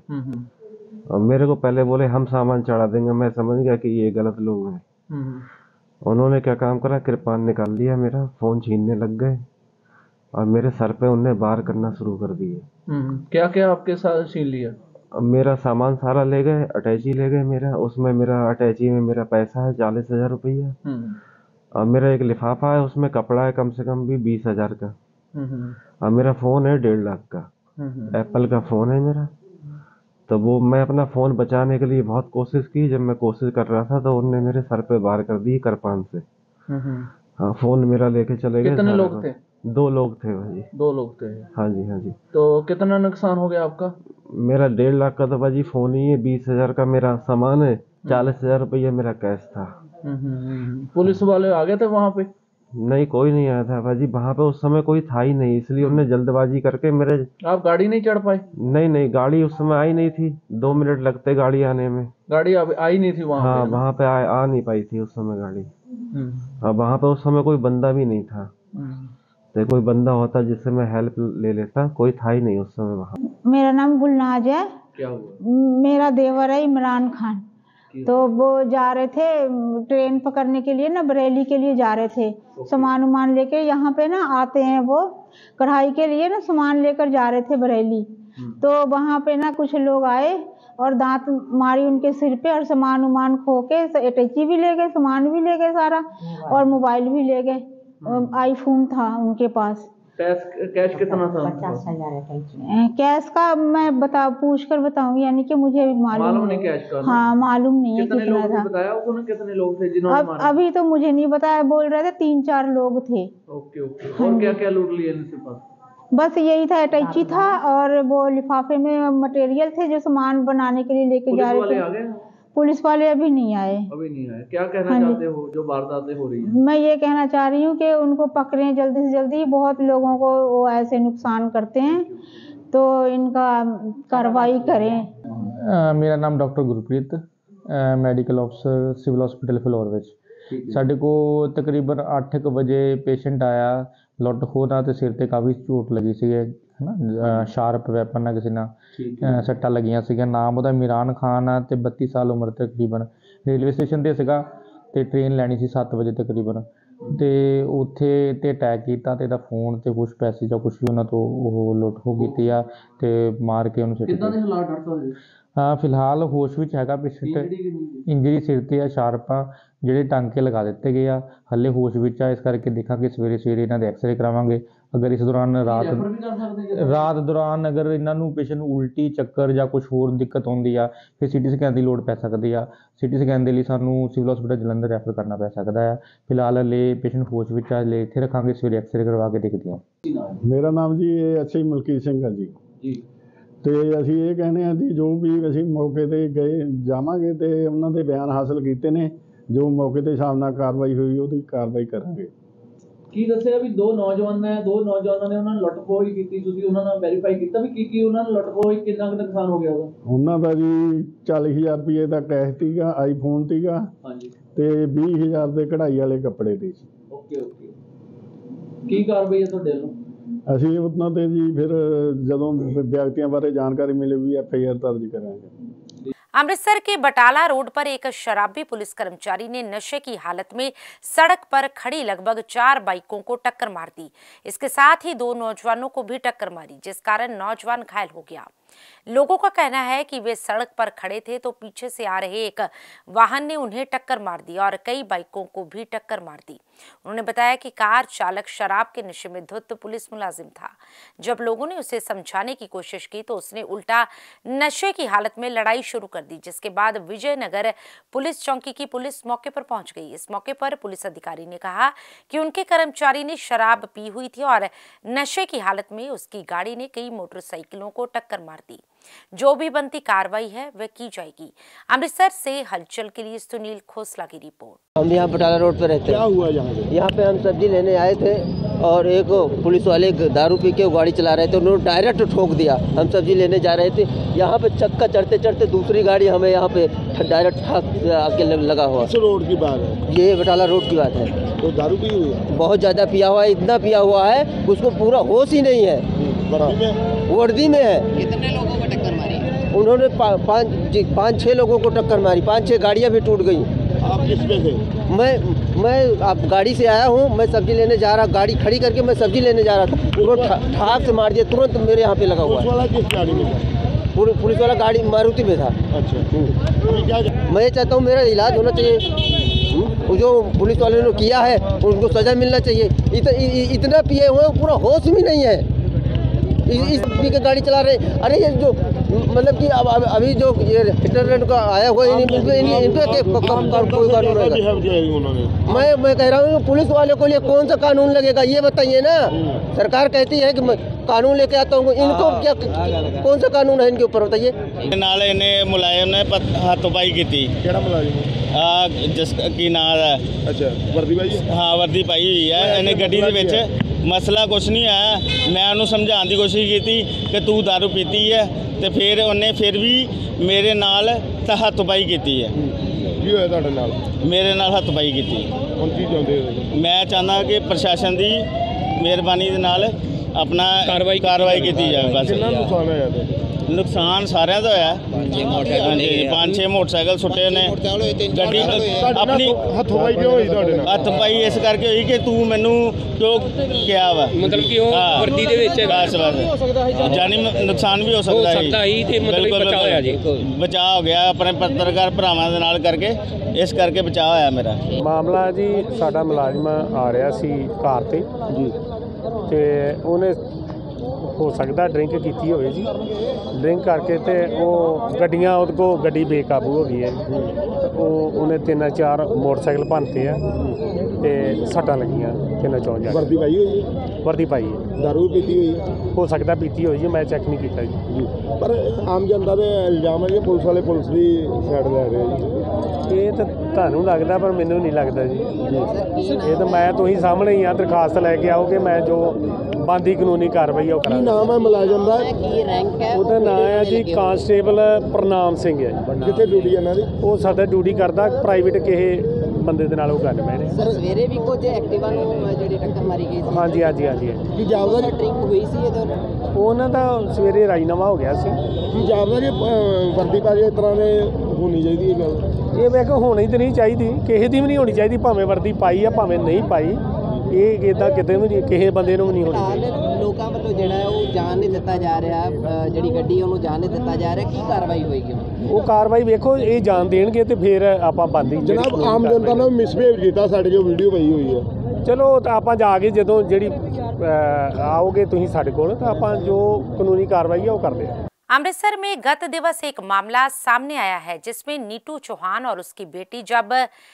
और मेरे को पहले बोले हम सामान चढ़ा देंगे। मैं समझ गया कि ये गलत लोग हैं। उन्होंने क्या काम करा, कृपान निकाल लिया, मेरा फोन छीनने लग गए और मेरे सर पे उन्हें वार करना शुरू कर दिए। क्या क्या आपके साथ छीन लिया? मेरा सामान सारा ले गए, अटैची ले गए मेरा, उसमें मेरा अटैची में मेरा पैसा है 40,000 रुपया और मेरा एक लिफाफा है, उसमें कपड़ा है कम से कम भी 20,000 का और मेरा फ़ोन है 1.5 लाख का, एप्पल का फ़ोन है मेरा। तो वो मैं अपना फ़ोन बचाने के लिए बहुत कोशिश की। जब मैं कोशिश कर रहा था तो उनने मेरे सर पे वार कर दी कृपान से। हाँ, फ़ोन मेरा लेके चले गए। कितने लोग थे? 2 लोग थे भाजी। 2 लोग थे? हाँ जी, हाँ जी। तो कितना नुकसान हो गया आपका? मेरा 1.5 लाख का तो भाजी फ़ोन ही है, 20,000 का मेरा सामान है, 40,000 रुपया मेरा कैश था। पुलिस वाले आ गए थे वहाँ पे? नहीं, कोई नहीं आया था भाजी वहाँ पे, उस समय कोई था ही नहीं, इसलिए उन्होंने जल्दबाजी करके मेरे। आप गाड़ी नहीं चढ़ पाए? नहीं, गाड़ी उस समय आई नहीं थी, 2 मिनट लगते गाड़ी आने में। गाड़ी आई नहीं थी वहाँ? हाँ, वहाँ पे आ नहीं पाई थी उस समय गाड़ी। और वहाँ पे उस समय कोई बंदा भी नहीं था। तो कोई बंदा होता जिससे मैं हेल्प ले लेता, कोई था ही नहीं उस समय वहाँ। मेरा नाम गुलनाज है। क्या हुआ? मेरा देवर है इमरान खान। तो वो जा रहे थे ट्रेन पकड़ने के लिए ना, बरेली के लिए जा रहे थे। सामान उमान लेके यहाँ पे ना आते हैं, वो कढ़ाई के लिए ना सामान लेकर जा रहे थे बरेली। तो वहाँ पे ना कुछ लोग आए और दांत मारी उनके सिर पे और सामान उमान खो के अटैची भी ले गए, सामान भी ले गए सारा और मोबाइल भी ले गए, आईफोन था उनके पास। कैश कितना था? 50,000 कैश का मैं पूछ कर बताऊंगी, यानी कि मुझे मालूम नहीं कैश का। हाँ मालूम नहीं है कितना था। बताया उन्होंने कितने लोग थे जिन्होंने अभी तो मुझे नहीं बताया, बोल रहे थे 3-4 लोग थे। Okay okay. और क्या क्या लूट लिए इनके पास? बस यही था, अटैची था और वो लिफाफे में मटेरियल थे जो सामान बनाने के लिए लेके जा रहे थे। पुलिस वाले अभी नहीं आए। क्या कहना चाहते हो जो वारदातें हो रही है? मैं ये कहना चाह रही हूँ कि उनको पकड़ें जल्दी से जल्दी, बहुत लोगों को वो ऐसे नुकसान करते हैं तो इनका कार्रवाई करें। मेरा नाम doctor Gurpreet, medical officer civil hospital Phillaur विच। ਸਾਡੇ ਕੋਲ ਤਕਰੀਬਨ 8 ਵਜੇ ਪੇਸ਼ੈਂਟ ਆਇਆ, ਲੁੱਟ ਖੋਹ ਨਾਲ ਤੇ ਸਿਰ ਤੇ ਕਾਫੀ ਚੋਟ ਲੱਗੀ ਸੀ ਹੈ ਨਾ, ਸ਼ਾਰਪ ਵੈਪਨ ਨਾਲ ਕਿਸੇ ਨਾਲ ਸੱਟਾਂ ਲੱਗੀਆਂ ਸੀਗੀਆਂ। ਨਾਮ ਉਹਦਾ ਇਮਰਾਨ ਖਾਨ ਆ ਤੇ 32 ਸਾਲ ਉਮਰ ਤਕਰੀਬਨ। ਰੇਲਵੇ ਸਟੇਸ਼ਨ ਤੇ ਸੀਗਾ ਤੇ ਟ੍ਰੇਨ ਲੈਣੀ ਸੀ 7 ਵਜੇ ਤਕਰੀਬਨ, ਤੇ ਉੱਥੇ ਤੇ ਅਟੈਕ ਕੀਤਾ ਤੇ ਇਹਦਾ ਫੋਨ ਤੇ ਕੁਛ ਪੈਸੇ ਜਾਂ ਕੁਛ ਵੀ ਉਹਨਾਂ ਤੋਂ ਉਹ ਲੁੱਟ ਖੋਹ ਕੀਤੀ ਆ ਤੇ ਮਾਰ ਕੇ ਉਹਨੂੰ ਸਿੱਟ ਕਿੱਦਾਂ ਦੇ ਹਾਲਾਤ ਡਾਕਟਰ ਸਾਹਿਬ? ਹਾਂ ਫਿਲਹਾਲ ਹੋਸ਼ ਵਿੱਚ ਹੈਗਾ ਪੇਸ਼ੈਂਟ। ਇੰਜਰੀ ਸਿਰ ਤੇ ਆ, ਸ਼ਾਰਪ ਆ, ਜਿਹੜੇ ਟਾਂਕੇ ਲਗਾ ਦਿੱਤੇ ਗਏ ਆ, ਹੱਲੇ ਹੋਸ਼ ਵਿੱਚ ਆ। ਇਸ ਕਰਕੇ ਦੇਖਾਂਗੇ ਸਵੇਰੇ ਇਹਨਾਂ ਦੇ ਐਕਸਰੇ ਕਰਾਵਾਂਗੇ। ਅਗਰ ਇਸ ਦੌਰਾਨ ਰਾਤ ਦੌਰਾਨ ਅਗਰ ਇਹਨਾਂ ਨੂੰ ਪੇਸ਼ੈਂਟ ਨੂੰ ਉਲਟੀ, ਚੱਕਰ ਜਾਂ ਕੁਛ ਹੋਰ ਦਿੱਕਤ ਆਉਂਦੀ ਆ ਫਿਰ CT ਸਕੈਨ ਦੀ ਲੋੜ ਪੈ ਸਕਦੀ ਆ। CT ਸਕੈਨ ਦੇ ਲਈ ਸਾਨੂੰ ਸਿਵਲ ਹਸਪੀਟਲ ਜਲੰਧਰ ਰੈਫਰ ਕਰਨਾ ਪੈ ਸਕਦਾ ਆ। ਫਿਲਹਾਲ ਹਲੇ ਪੇਸ਼ੈਂਟ ਹੋਸ਼ ਵਿੱਚ ਆ, ਹਲੇ ਇੱਥੇ ਰੱਖਾਂਗੇ, ਸਵੇਰੇ ਐਕਸਰੇ ਕਰਵਾ ਕੇ ਦੇਖਦੇ ਹਾਂ। ਮੇਰਾ ਨਾਮ ਜੀ SI ਮਲਕੀਤ ਸਿੰਘ ਆ ਜੀ। ਤੇ ਅਸੀਂ ਇਹ ਕਹਿੰਦੇ ਹਾਂ ਜੀ, ਜੋ ਵੀ ਅਸੀਂ ਮੌਕੇ ਤੇ ਗਏ ਜਾਵਾਂਗੇ ਤੇ ਉਹਨਾਂ ਦੇ ਬਿਆਨ ਹਾਸਲ ਕੀਤੇ ਨੇ, ਜੋ ਮੌਕੇ ਤੇ ਹਿਸਾਬ ਨਾਲ ਕਾਰਵਾਈ ਹੋਈ ਉਹਦੀ ਕਾਰਵਾਈ ਕਰਾਂਗੇ। ਕੀ ਦੱਸਿਆ ਵੀ 2 ਨੌਜਵਾਨ ਨੇ, 2 ਨੌਜਵਾਨਾਂ ਨੇ ਉਹਨਾਂ ਨੂੰ ਲੁੱਟ ਖੋਹ ਕੀਤੀ, ਤੁਸੀਂ ਉਹਨਾਂ ਨਾਲ ਵੈਰੀਫਾਈ ਕੀਤਾ ਵੀ ਕੀ ਉਹਨਾਂ ਨੂੰ ਲੁੱਟ ਖੋਹ, ਕਿੰਨਾ ਕੁ ਨੁਕਸਾਨ ਹੋ ਗਿਆ ਉਹਦਾ? ਉਹਨਾਂ ਦਾ ਜੀ 40,000 ਰੁਪਏ ਦਾ ਕੈਸ਼ ਸੀਗਾ, ਆਈਫੋਨ ਸੀਗਾ ਹਾਂਜੀ, ਤੇ 20,000 ਦੇ ਕਢਾਈ ਵਾਲੇ ਕੱਪੜੇ ਦੇ ਸੀ। Okay okay. ਕੀ ਕਾਰਵਾਈ ਹੈ ਤੁਹਾਡੇ ਵੱਲੋਂ? ਅਸੀਂ ਉਹਨਾਂ ਤੇ ਜੀ ਫਿਰ ਜਦੋਂ ਵਿਅਕਤੀਆਂ ਬਾਰੇ ਜਾਣਕਾਰੀ ਮਿਲੇਗੀ FIR दर्ज कराएंगे। अमृतसर के बटाला रोड पर एक शराबी पुलिस कर्मचारी ने नशे की हालत में सड़क पर खड़ी लगभग 4 बाइकों को टक्कर मार दी। इसके साथ ही 2 नौजवानों को भी टक्कर मारी, जिस कारण नौजवान घायल हो गया। लोगों का कहना है कि वे सड़क पर खड़े थे तो पीछे से आ रहे एक वाहन ने उन्हें टक्कर मार दी और कई बाइकों को भी टक्कर मार दी। उन्होंने बताया कि कार चालक शराब के नशे में धुत पुलिस मुलाजिम था। जब लोगों ने उसे समझाने की कोशिश की तो उसने उल्टा नशे की हालत में लड़ाई शुरू कर दी, जिसके बाद विजयनगर पुलिस चौकी की पुलिस मौके पर पहुंच गई। इस मौके पर पुलिस अधिकारी ने कहा कि उनके कर्मचारी ने शराब पी हुई थी और नशे की हालत में उसकी गाड़ी ने कई मोटरसाइकिलों को टक्कर मार दी। जो भी बनती कार्रवाई है वह की जाएगी। अमृतसर से हलचल के लिए सुनील खोसला की रिपोर्ट। हम यहाँ बटाला रोड पे रहते हैं। क्या हुआ यहाँ पे? हम सब्जी लेने आए थे और एक पुलिस वाले दारू पी के गाड़ी चला रहे थे, उन्होंने डायरेक्ट ठोक दिया। हम सब्जी लेने जा रहे थे, यहाँ पे चक्का चढ़ते चढ़ते दूसरी गाड़ी हमें यहाँ पे डायरेक्ट आके लगा हुआ। किस रोड की बात है? ये बटाला रोड की बात है। तो दारू पी हुई है? बहुत ज्यादा पिया हुआ है, इतना पिया हुआ है उसको पूरा होश ही नहीं है। वर्दी में है। कितने लोगों को टक्कर मारी? उन्होंने 5-6 लोगों को टक्कर मारी, 5-6 गाड़ियाँ भी टूट गई। आप किस पे थे? मैं आप गाड़ी से आया हूँ, मैं सब्जी लेने जा रहा, गाड़ी खड़ी करके मैं सब्जी लेने जा रहा था, तुरंत ठाक से मार दिया, तुरंत मेरे यहाँ पे लगा हुआ। पुलिस वाला किस गाड़ी में था? पुलिस वाला गाड़ी मारुति में था। अच्छा, मैं ये चाहता हूँ मेरा इलाज होना चाहिए, जो पुलिस वाले ने किया है उनको सजा मिलना चाहिए। इतना पिए हुए पूरा होश भी नहीं है, इस पी के गाड़ी चला रहे। अरे ये जो मतलब कि अभी जो ये हिटलर का आया हुआ इन पे कोई कानून रहेगा? मैं कह रहा हूँ पुलिस वाले को लिए कौन सा कानून लगेगा ये बताइए ना। सरकार कहती है कि मैं कानून लेके आता हूँ, इनको क्या कौन सा कानून है इनके ऊपर बताइए। नाल इन्हें मुलायम ने हाथोपाई की थी। केड़ा मुलायम? जिस की नाल है। अच्छा, वर्दी पाई? हाँ वर्दी पाई हुई है। इन्हें गड्डी दे विच मसला कुछ नहीं आया। मैं उन्होंने समझाने की कोशिश की कि तू दारू पीती है, तो फिर उन्हें फिर भी मेरे नाल हथपाई की है। की होया तुहाडे नाल? मेरे नाल हथपाई की। हुण की चाहुंदे हो? मैं चाहना कि प्रशासन की मेहरबानी दे नाल अपना कार्रवाई की जाए। बस कितना नुकसान होया? ਨੁਕਸਾਨ ਸਾਰਿਆਂ ਦਾ ਹੋਇਆ। 5-6 ਮੋਟਰਸਾਈਕਲ ਸੁੱਟੇ ਨੇ। ਗੱਡੀ ਆਪਣੀ ਹੱਥੋਂ-ਪਾਈ ਕਿਉਂ ਹੋਈ ਤੁਹਾਡੇ ਨਾਲ? ਹੱਥ-ਪਾਈ ਇਸ ਕਰਕੇ ਹੋਈ ਕਿ ਤੂੰ ਮੈਨੂੰ ਕਿਉਂ ਕਿਹਾ ਵਾ, ਮਤਲਬ ਕਿ ਉਹ ਵਰਦੀ ਦੇ ਵਿੱਚ ਬਸ ਜਾਨੀ ਨੁਕਸਾਨ ਵੀ ਹੋ ਸਕਦਾ ਸੀ ਤੇ ਮਤਲਬ ਬਚਾਅ ਹੋਇਆ ਜੀ। ਬਚਾਅ ਹੋ ਗਿਆ ਆਪਣੇ ਪੱਤਰਕਾਰ ਭਰਾਵਾਂ ਦੇ ਨਾਲ ਕਰਕੇ, ਇਸ ਕਰਕੇ ਬਚਾਅ ਹੋਇਆ ਮੇਰਾ। ਮਾਮਲਾ ਜੀ ਸਾਡਾ ਮੁਲਾਜ਼ਮ ਆ ਰਿਹਾ ਸੀ ਕਾਰ ਤੇ ਜੀ, ਤੇ ਉਹਨੇ ਹੋ ਸਕਦਾ ਡਰਿੰਕ ਕੀਤੀ ਹੋਵੇ ਜੀ। ਡਰਿੰਕ ਕਰਕੇ ਤੇ ਉਹ ਗੱਡੀਆਂ ਉਹਦੇ ਕੋਲ ਗੱਡੀ ਬੇਕਾਬੂ ਹੋ ਗਈ ਹੈ। ਉਹਨੇ 3-4 ਮੋਟਰਸਾਈਕਲ ਭੰਨਤੇ ਆ ਤੇ ਸੱਟਾਂ ਲੱਗੀਆਂ 3-4 ਜਗ੍ਹਾ। ਵਰਦੀ ਪਾਈ ਹੋਈ ਹੈ? ਵਰਦੀ ਪਾਈ ਹੈ। ਦਾਰੂ ਵੀ ਪੀਤੀ ਹੋਈ ਹੈ? ਹੋ ਸਕਦਾ ਪੀਤੀ ਹੋਈ ਜੀ, ਮੈਂ ਚੈੱਕ ਨਹੀਂ ਕੀਤਾ ਜੀ। ਪਰ ਆਮ ਜਨਤਾ ਦੇ ਇਲਜ਼ਾਮ ਹੈ ਕਿ ਪੁਲਿਸ ਵਾਲੇ ਪੁਲਿਸ ਦੀ ਸਾਈਡ ਲੈ ਰਹੇ ਜੀ। ਇਹ ਤਾਂ ਤੁਹਾਨੂੰ ਲੱਗਦਾ, ਪਰ ਮੈਨੂੰ ਨਹੀਂ ਲੱਗਦਾ ਜੀ। ਇਹ ਤਾਂ ਮੈਂ ਤੁਸੀਂ ਸਾਹਮਣੇ ਹੀ ਆ, ਦਰਖਾਸਤ ਲੈ ਕੇ ਆਓਗੇ, ਮੈਂ ਜੋ ਬਣਦੀ ਕਾਨੂੰਨੀ ਕਾਰਵਾਈ ਉਹ ਕਰਾਂਗਾ। ਕੀ ਨਾਮ ਹੈ ਮੁਲਾਜ਼ਮ ਦਾ? ਕੀ ਰੈਂਕ ਹੈ? ਉਹਦਾ ਨਾਮ ਹੈ ਜੀ ਕਾਂਸਟੇਬਲ ਪ੍ਰਨਾਮ ਸਿੰਘ ਹੈ। ਕਿੱਥੇ ਡਿਊਟੀ ਇਹਨਾਂ ਦੀ? ਉਹ ਸਾਡਾ ਡਿਊਟੀ ਕਰਦਾ ਪ੍ਰਾਈਵੇਟ ਕਿਸੇ ਬੰਦੇ ਦੇ ਨਾਲ ਉਹ ਗੱਲ ਮੈਂ ਨੇ। ਸਰ ਸਵੇਰੇ ਵੀ ਕੁਝ ਐਕਟਿਵਾ ਨੂੰ ਜਿਹੜੀ ਟੱਕਰ ਮਾਰੀ ਗਈ ਸੀ? ਹਾਂਜੀ ਹਾਂਜੀ ਹਾਂਜੀ। ਕੀ ਜਾਪਦਾ ਡਰਿੰਕ ਹੋਈ ਸੀ ਇਹਦੇ? ਉਹਨਾਂ ਦਾ ਸਵੇਰੇ ਰਾਜੀਨਾਮਾ ਹੋ ਗਿਆ ਸੀ। ਕੀ ਜਾਪਦਾ ਜੀ ਵਰਦੀ ਪਾ ਕੇ ਇਸ ਤਰ੍ਹਾਂ ਦੇ ਹੋਣੀ ਚਾਹੀਦੀ ਇਹ ਗੱਲ? ਇਹ ਮੈਂ ਕਿਹਾ ਹੋਣੀ ਤਾਂ ਨਹੀਂ ਚਾਹੀਦੀ, ਕਿਸੇ ਦੀ ਵੀ ਨਹੀਂ ਹੋਣੀ ਚਾਹੀਦੀ, ਭਾਵੇਂ ਵਰਦੀ ਪਾਈ ਆ ਭਾਵੇਂ ਨਹੀਂ ਪਾਈ। ਇਹ ਇੱਦਾਂ ਕਿਤੇ ਵੀ ਨਹੀਂ, ਕਿਸੇ ਬੰਦੇ ਨੂੰ ਵੀ ਨਹੀਂ ਹੋਣੀ ਚਾਹੀਦੀ। ਲੋਕਾਂ ਵੱਲੋਂ ਜਿਹੜਾ ਉਹ ਜਾਣ ਨਹੀਂ ਦਿੱਤਾ ਜਾ ਰਿਹਾ, ਜਿਹੜੀ ਗੱਡੀ ਉਹਨੂੰ ਜਾਣ ਨਹੀਂ ਦਿੱਤਾ ਜਾ ਰਿਹਾ, ਕੀ ਕਾਰਵਾਈ ਹੋਏਗੀ? ਉਹ ਕਾਰਵਾਈ ਵੇਖੋ, ਇਹ ਜਾਣ ਦੇਣਗੇ ਤੇ ਫਿਰ ਆਪਾਂ ਬੰਦੀ। ਜਨਾਬ ਆਮ ਜਨਤਾ ਨੇ ਮਿਸਬਿਹੇਵ ਕੀਤਾ ਸਾਡੇ ਜੋ ਵੀਡੀਓ ਪਈ ਹੋਈ ਹੈ। ਚਲੋ ਤਾਂ ਆਪਾਂ ਜਾ ਕੇ ਜਦੋਂ ਜਿਹੜੀ आओगे ਤੁਸੀਂ ਸਾਡੇ ਕੋਲ ਤਾਂ ਆਪਾਂ ਜੋ कानूनी कार्रवाई है वो कर दें। अमृतसर में गत दिवस एक मामला सामने आया है जिसमें नीतू चौहान और उसकी बेटी जब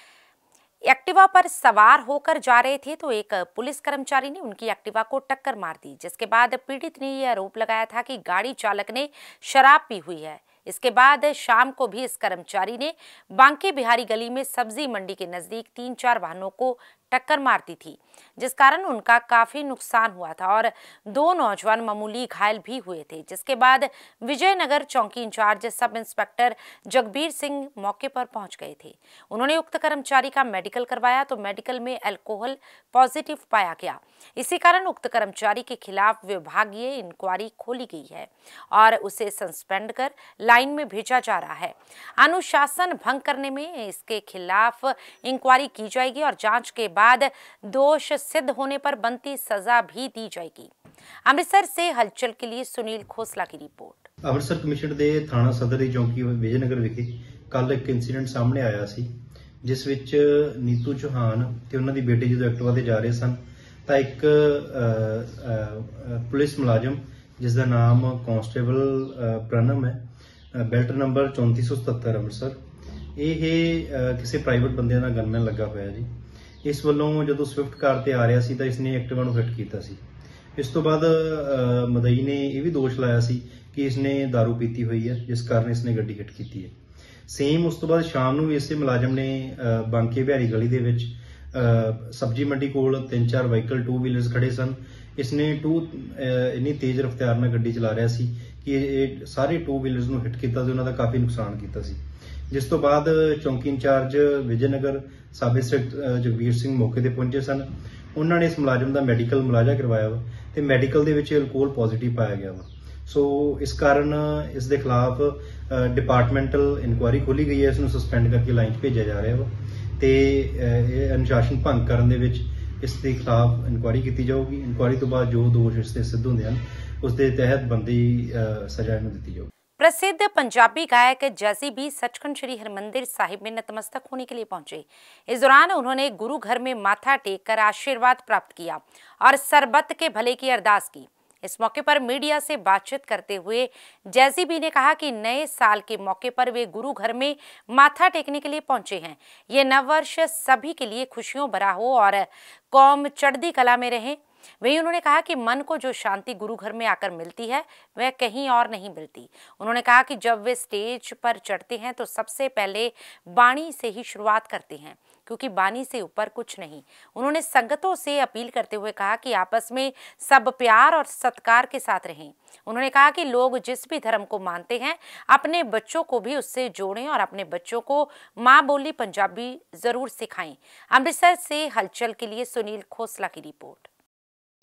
एक्टिवा पर सवार होकर जा रहे थे तो एक पुलिस कर्मचारी ने उनकी एक्टिवा को टक्कर मार दी, जिसके बाद पीड़ित ने यह आरोप लगाया था कि गाड़ी चालक ने शराब पी हुई है। इसके बाद शाम को भी इस कर्मचारी ने बांके बिहारी गली में सब्जी मंडी के नजदीक 3-4 वाहनों को टक्कर मार दी थी, जिस कारण उनका काफी नुकसान हुआ था और 2 नौजवान मामूली घायल भी हुए थे। जिसके बाद विजयनगर चौकी in charge sub inspector Jagbir Singh मौके पर पहुंच गए थे। उन्होंने उक्त कर्मचारी का मेडिकल करवाया तो मेडिकल में अल्कोहल पॉजिटिव पाया गया। इसी कारण उक्त कर्मचारी के खिलाफ विभागीय इंक्वायरी खोली गई है और उसे सस्पेंड कर लाइन में भेजा जा रहा है। अनुशासन भंग करने में इसके खिलाफ इंक्वायरी की जाएगी और जांच के बाद दोष सिद्ध होने पर बनती सजा भी दी जाएगी। अमृतसर से हलचल के लिए सुनील खोसला की रिपोर्ट। अमृतसर कमिश्नर ਦੇ ਥਾਣਾ ਸਦਰ ਦੀ ਚੌਂਕੀ ਵਿਜੇਨਗਰ ਵਿਖੇ ਕੱਲ ਇੱਕ ਇਨਸੀਡੈਂਟ ਸਾਹਮਣੇ ਆਇਆ ਸੀ, ਜਿਸ ਵਿੱਚ ਨੀਤੂ ਚੌਹਾਨ ਤੇ ਉਹਨਾਂ ਦੀ ਬੇਟੀ ਜਦੋਂ ਐਕਟਿਵਾ ਤੇ ਜਾ ਰਹੇ ਸਨ ਤਾਂ ਇੱਕ ਪੁਲਿਸ ਮੁਲਾਜ਼ਮ ਜਿਸ ਦਾ ਨਾਮ ਕਾਂਸਟੇਬਲ ਪ੍ਰਨਮ ਹੈ, ਬੈਲਟ ਨੰਬਰ 3477 ਅੰਮ੍ਰਿਤਸਰ, ਇਹ ਕਿਸੇ ਪ੍ਰਾਈਵੇਟ ਬੰਦੇ ਦਾ ਗਨਮੈਨ ਲੱਗਾ ਹੋਇਆ ਜੀ। ਇਸ ਵੱਲੋਂ ਜਦੋਂ ਸਵਿਫਟ ਕਾਰ ਤੇ ਆ ਰਿਹਾ ਸੀ ਤਾਂ ਇਸਨੇ ਐਕਟਿਵਾ ਨੂੰ ਹਿੱਟ ਕੀਤਾ ਸੀ। ਇਸ ਤੋਂ ਬਾਅਦ ਮਦਈ ਨੇ ਇਹ ਵੀ ਦੋਸ਼ ਲਾਇਆ ਸੀ ਕਿ ਇਸਨੇ दारू ਪੀਤੀ ਹੋਈ ਹੈ, ਜਿਸ ਕਾਰਨ ਇਸਨੇ ਗੱਡੀ ਹਿੱਟ ਕੀਤੀ ਹੈ। ਸੇਮ ਉਸ ਤੋਂ ਬਾਅਦ ਸ਼ਾਮ ਨੂੰ ਵੀ ਇਸੇ ਮੁਲਾਜ਼ਮ ਨੇ ਬਾਂਕੇ ਬਿਹਾਰੀ ਗਲੀ ਦੇ ਵਿੱਚ ਸਬਜ਼ੀ ਮੰਡੀ ਕੋਲ 3-4 ਵਹੀਕਲ 2 ਵੀਲਰਸ ਖੜੇ ਸਨ। ਇਸਨੇ ਇੰਨੀ ਤੇਜ਼ ਰਫ਼ਤਾਰ ਨਾਲ ਗੱਡੀ ਚਲਾ ਰਿਹਾ ਸੀ ਕਿ ਇਹ ਸਾਰੇ 2 ਵੀਲਰਸ ਨੂੰ ਹਿੱਟ ਕੀਤਾ ਤੇ ਉਹਨਾਂ ਦਾ ਕਾਫੀ ਨੁਕਸਾਨ ਕੀਤਾ ਸੀ। ਜਿਸ ਤੋਂ ਬਾਅਦ ਚੌਂਕੀ incharge Vijaynagar sub inspector Jagbir Singh ਮੌਕੇ ਤੇ ਪਹੁੰਚੇ ਸਨ। ਉਹਨਾਂ ਨੇ ਇਸ ਮੁਲਾਜ਼ਮ ਦਾ ਮੈਡੀਕਲ ਮੁਲਾਜ਼ਾ ਕਰਵਾਇਆ ਵਾ ਤੇ ਮੈਡੀਕਲ ਦੇ ਵਿੱਚ ਅਲਕੋਹਲ ਪੋਜ਼ਿਟਿਵ ਪਾਇਆ ਗਿਆ ਵਾ। ਸੋ ਇਸ ਕਾਰਨ ਇਸ ਦੇ ਖਿਲਾਫ ਡਿਪਾਰਟਮੈਂਟਲ ਇਨਕੁਆਇਰੀ ਖੋਲੀ ਗਈ ਹੈ। ਇਸ ਨੂੰ ਸਸਪੈਂਡ ਕਰਕੇ ਲਾਈਨ 'ਚ ਭੇਜਿਆ ਜਾ ਰਿਹਾ ਵਾ ਤੇ ਇਹ ਅਨੁਸ਼ਾਸਨ ਭੰਗ ਕਰਨ ਦੇ ਵਿੱਚ ਇਸ ਦੇ ਖਿਲਾਫ ਇਨਕੁਆਇਰੀ ਕੀਤੀ ਜਾਊਗੀ। ਇਨਕੁਆਇਰੀ ਤੋਂ ਬਾਅਦ ਜੋ ਦੋਸ਼ ਇਸ ਤੇ ਸਿੱਧ ਹੁੰਦੇ ਹਨ ਉਸ ਦੇ ਤਹਿਤ ਬੰਦੀ ਸਜ਼ਾ ਇਹਨੂੰ ਦਿੱਤੀ ਜਾਊਗੀ। प्रसिद्ध पंजाबी गायक जैजी भी सचखंड श्री हरमंदिर साहिब में नतमस्तक होने के लिए पहुंचे। इस दौरान उन्होंने गुरु घर में माथा टेक कर आशीर्वाद प्राप्त किया और सरबत के भले की अरदास की। इस मौके पर मीडिया से बातचीत करते हुए जैजी बी ने कहा कि नए साल के मौके पर वे गुरु घर में माथा टेकने के लिए पहुंचे हैं। ये नववर्ष सभी के लिए खुशियों भरा हो और कौम चढ़ती कला में रहे। वहीं उन्होंने कहा कि मन को जो शांति गुरु घर में आकर मिलती है वह कहीं और नहीं मिलती। उन्होंने कहा कि जब वे स्टेज पर चढ़ते हैं तो सबसे पहले बाणी से ही शुरुआत करते हैं, क्योंकि बानी से ऊपर कुछ नहीं। उन्होंने संगतों से अपील करते हुए कहा कि आपस में सब प्यार और सत्कार के साथ रहें। उन्होंने कहा कि लोग जिस भी धर्म को मानते हैं अपने बच्चों को भी उससे जोड़ें और अपने बच्चों को माँ बोली पंजाबी जरूर सिखाएं। अमृतसर से हलचल के लिए सुनील खोसला की रिपोर्ट।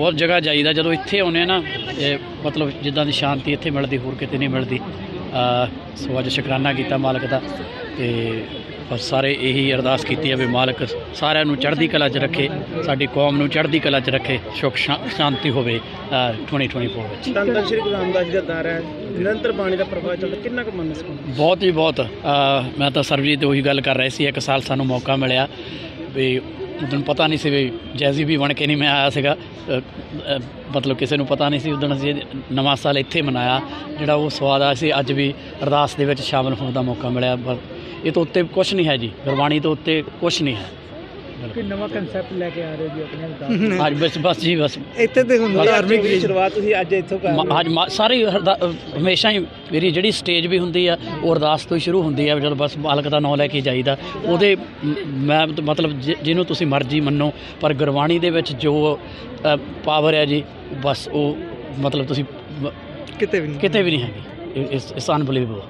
बहुत जगह जाइदा, जो इत्थे आने ना मतलब जिद्दां दी शांति इत्थे मिलदी होर किते नहीं मिलदी। सो अज शुकराना किया मालक का, तो बस सारे यही अरदास की है भी मालक सारिਆਂ ਨੂੰ चढ़दी कला च रखे, साडी कौम ਨੂੰ चढ़दी कला च रखे, सुख शांति होवे 2024 ਵਿੱਚ। ਧੰਨ ਸ਼੍ਰੀ ਗੁਰੂ ਰਾਮਦਾਸ ਜੀ ਦਾ ਦਰ ਹੈ, ਨਿਰੰਤਰ ਬਾਣੀ ਦਾ ਪ੍ਰਭਾਵ ਚੱਲਦਾ, ਕਿੰਨਾ ਕੁ ਮਨ ਸਕੂਨ? बहुत ही बहुत। मैं तो सरबजीत तो वही गल कर रहे सी, 1 साल सानू मौका मिलिया भी उदन पता नहीं सी भी जैसी भी बन के नहीं मैं आया सीगा, मतलब किसी को पता नहीं सी। उदन असीं नवां साल इत्थे मनाया, जिहड़ा वो स्वाद आ सी अज भी अरदास दे विच शामिल होने का मौका मिलिया। ये तो उत्ते कुछ नहीं है जी, गुरबाणी तो उत्ते कुछ नहीं है। कि नवा कंसेप्ट लेके आ रहे हो जी अपने अरदास? आज बस जी बस ਇੱਥੇ ਤੇ ਹੁੰਦਾ ਧਾਰਮਿਕ ਦੀ ਸ਼ੁਰੂਆਤ ਤੁਸੀਂ ਅੱਜ ਇੱਥੋਂ ਕਰ ਰਹੇ ਹੋ। ਅੱਜ सारी हमेशा ही मेरी जी स्टेज भी होंगी है वो अरदास तो ही शुरू होंगी है, जो बस मालक का नाम लैके जाइदा वो मैं मतलब जिन्हों तुसी मर्जी मनो, पर गुरबाणी दे विच जो पावर है जी बस वो मतलब तुसी किते भी नहीं हैगी। It's unbelievable.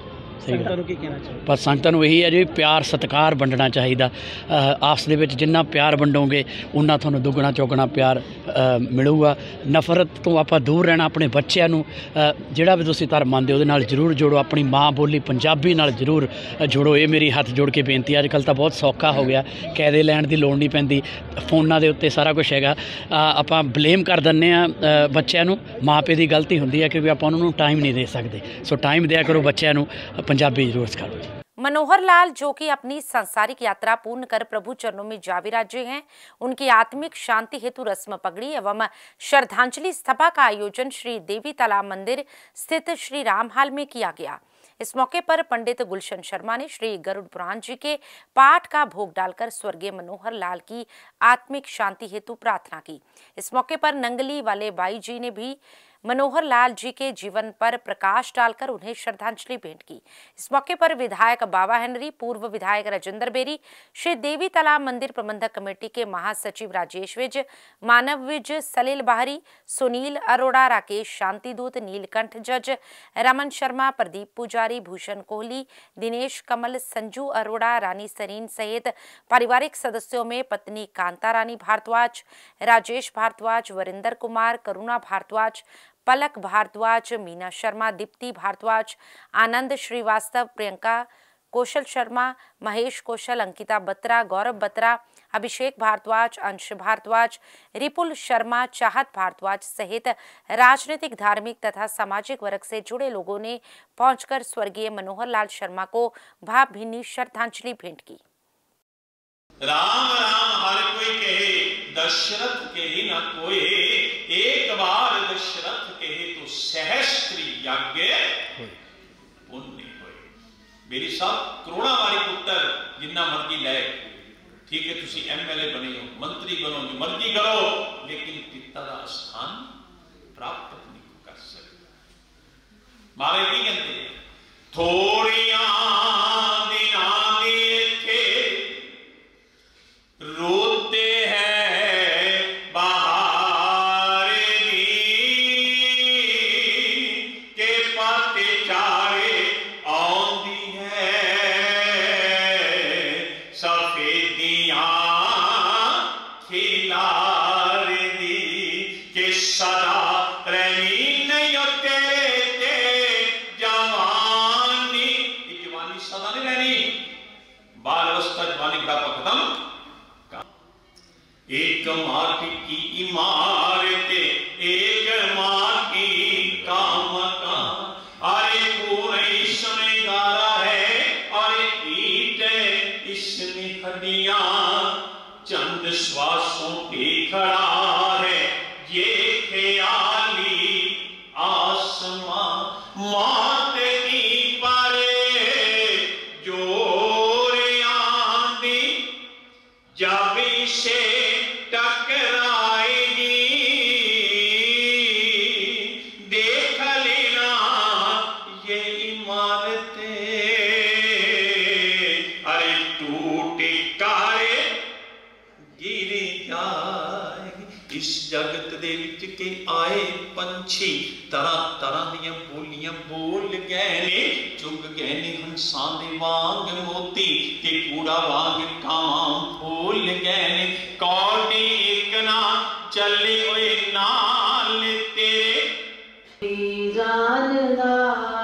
पर संगतां नूं यही है जी प्यार सत्कार वंडना चाहिए। आपस दे विच जिन्ना प्यार वंडोगे उन्ना तुहानूं दुगना चौगना प्यार मिलूगा। नफरत तो आपां दूर रहना। अपने बच्चों नूं जिहड़ा भी तुसीं धर्म मनदे उहदे नाल जरूर जोड़ो, अपनी माँ बोली पंजाबी नाल जरूर जोड़ो। ये मेरी हथ जोड़ के बेनती है। अजकल तो बहुत सौखा हो गया, कैदे लैण दी लोड़ नहीं पैंदी, फोनां दे उत्ते सारा कुछ हैगा। आपां ब्लेम कर दिंदे आ बच्चों नूं, माँ पे दी गलती हुंदी है कि आपां उन्हां नूं टाइम नहीं दे सकते। सो टाइम दिया करो बच्चों नूं, पंजाबी जरूर सिखाओ। मनोहर लाल जो कि अपनी सांसारिक यात्रा पूर्ण कर प्रभु चरणों में जा विराजे हैं, उनकी आत्मिक शांति हेतु रस्म पगड़ी एवं श्रद्धांजलि सभा का आयोजन श्री देवी तालाब मंदिर स्थित श्री राम हाल में किया गया। इस मौके पर पंडित गुलशन शर्मा ने श्री गरुड़ पुराण जी के पाठ का भोग डालकर स्वर्गीय मनोहर लाल की आत्मिक शांति हेतु प्रार्थना की। इस मौके पर नंगली वाले बाई जी ने भी मनोहर लाल जी के जीवन पर प्रकाश डालकर उन्हें श्रद्धांजलि भेंट की। इस मौके पर विधायक बाबा हेनरी, पूर्व विधायक राजेंद्र बेरी, श्री देवी तालाब मंदिर प्रबंधक कमेटी के महासचिव राजेश विज, मानव विज, सलील बाहरी, सुनील अरोड़ा, राकेश शांतिदूत, नीलकंठ जज, रमन शर्मा, प्रदीप पुजारी, भूषण कोहली, दिनेश कमल, संजू अरोड़ा, रानी सरीन सहित पारिवारिक सदस्यों में पत्नी कांता रानी भारद्वाज, राजेश भारद्वाज, वरिंदर कुमार, करुणा भारद्वाज, पलक भारद्वाज, मीना शर्मा, दीप्ति भारद्वाज, आनंद श्रीवास्तव, प्रियंका कौशल शर्मा, महेश कौशल, अंकिता बत्रा, गौरव बत्रा, अभिषेक भारद्वाज, अंश भारद्वाज, रिपुल शर्मा, चाहत भारद्वाज सहित राजनीतिक, धार्मिक तथा सामाजिक वर्ग से जुड़े लोगों ने पहुंचकर स्वर्गीय मनोहर लाल शर्मा को भावभीनी श्रद्धांजलि भेंट की। राम राम हर कोई कहे, दशरथ कहे न कोई, एक बार दशरथ कहे तो सहस्त्र यज्ञ पुण्य होए। मेरी सब करोड़ा वाली पुत्र जिन्ना मर्जी लै, ठीक है तुसी MLA बने हो, मंत्री बनो, जो मर्जी करो, लेकिन पिता का स्थान प्राप्त नहीं कर सकते। मारे की कहते थोड़िया दिना देखे रोते हैं बाहर के पाते चारे आंदी है, सफेदियां खिलार दी के सदा रहनी नहीं तेरे जवानी। जवानी सदा नहीं रहनी, बाल अवस्था जवानी का खत्म। एक माटी की इमारत, एक माटी का मकान, अरे पूरे श्रृंगारा है, अरे ईट इसमें हड्डियां, चंद श्वासों पे खड़ा है ये ख्याली आसमां। मौत की परे जोर आंधी जब से टकराएगी, देख लेना ये इमारतें, अरे टूट कर गिर जाएगी। इस जगत दे विच के आए पंछी तरह तरह दियां बोलियां बोल गए ने, चुग गए ने हंसां दे वांग मोती, ते कूड़ा वांग कावां फूल गए ने। कौड़ी एक ना चले ओए नाल तेरे जानदा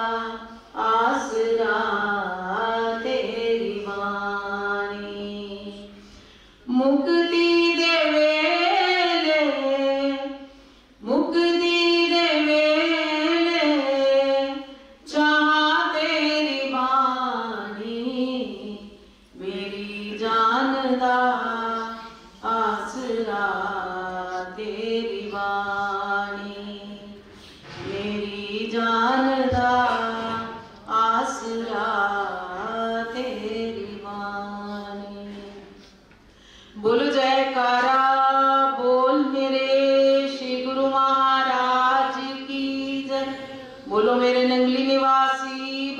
आसरा तेरी वाणी मुक्ति दे वेले चाह तेरी वाणी मेरी जानदा आसरा तेरी वाणी मेरी जानदा आसरा तेरी वाणी। बोल जयकारा बोल मेरे श्री गुरु महाराज की जय। बोलो मेरे नंगली निवासी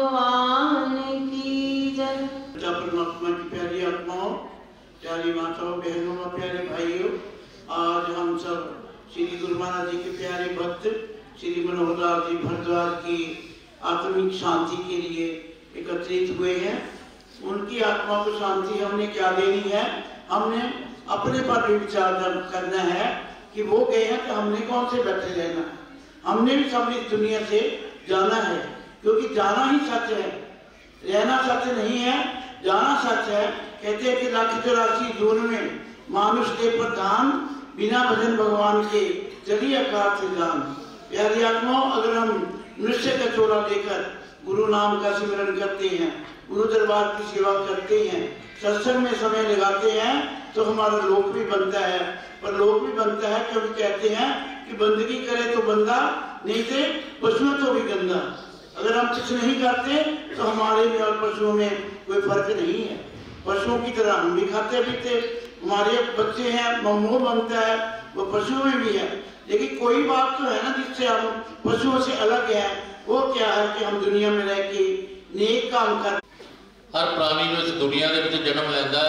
भगवान की जय। परमात्मा की प्यारी आत्माओं, प्यारी माताओं, बहनों और प्यारे भाइयों, आज हम सब श्री गुरु महाराज जी के प्यारे भक्त श्री मनोहर लाल जी भारद्वाज की आत्मिक शांति के लिए एकत्रित हुए हैं। उनकी आत्मा को शांति हमने क्या देनी है? हमने अपने पर भी विचार करना है कि वो गए हैं तो हमने कौन से बैठे रहना है। हमने भी सब इस दुनिया से जाना है, क्योंकि जाना ही सच है, रहना सच नहीं है, जाना सच है। कहते हैं कि 184 जून में मानुष के प्रधान बिना भजन भगवान के चलिए अकाल से जान। प्यारी आत्माओं, अगर हम मनुष्य का चोला लेकर गुरु नाम का सिमरन करते हैं, गुरु दरबार की सेवा करते हैं, सत्संग में समय लगाते हैं, तो हमारा लोक भी बनता है। पर लोक भी बनता है क्योंकि कहते हैं कि बंदगी करे तो बंदा, नहीं थे पशुओं तो भी गंदा। अगर हम कुछ नहीं करते तो हमारे में और पशुओं में कोई फर्क नहीं है। पशुओं की तरह हम भी खाते पीते, हमारे बच्चे हैं, मोह बनता है, वो पशुओं में भी है। लेकिन कोई बात तो है ना जिससे हम पशुओं से अलग है, वो क्या है कि हम दुनिया में रह के नेक काम कर। हर प्राणी ਨੂੰ इस दुनिया ਦੇ ਵਿੱਚ जन्म ਲੈਂਦਾ,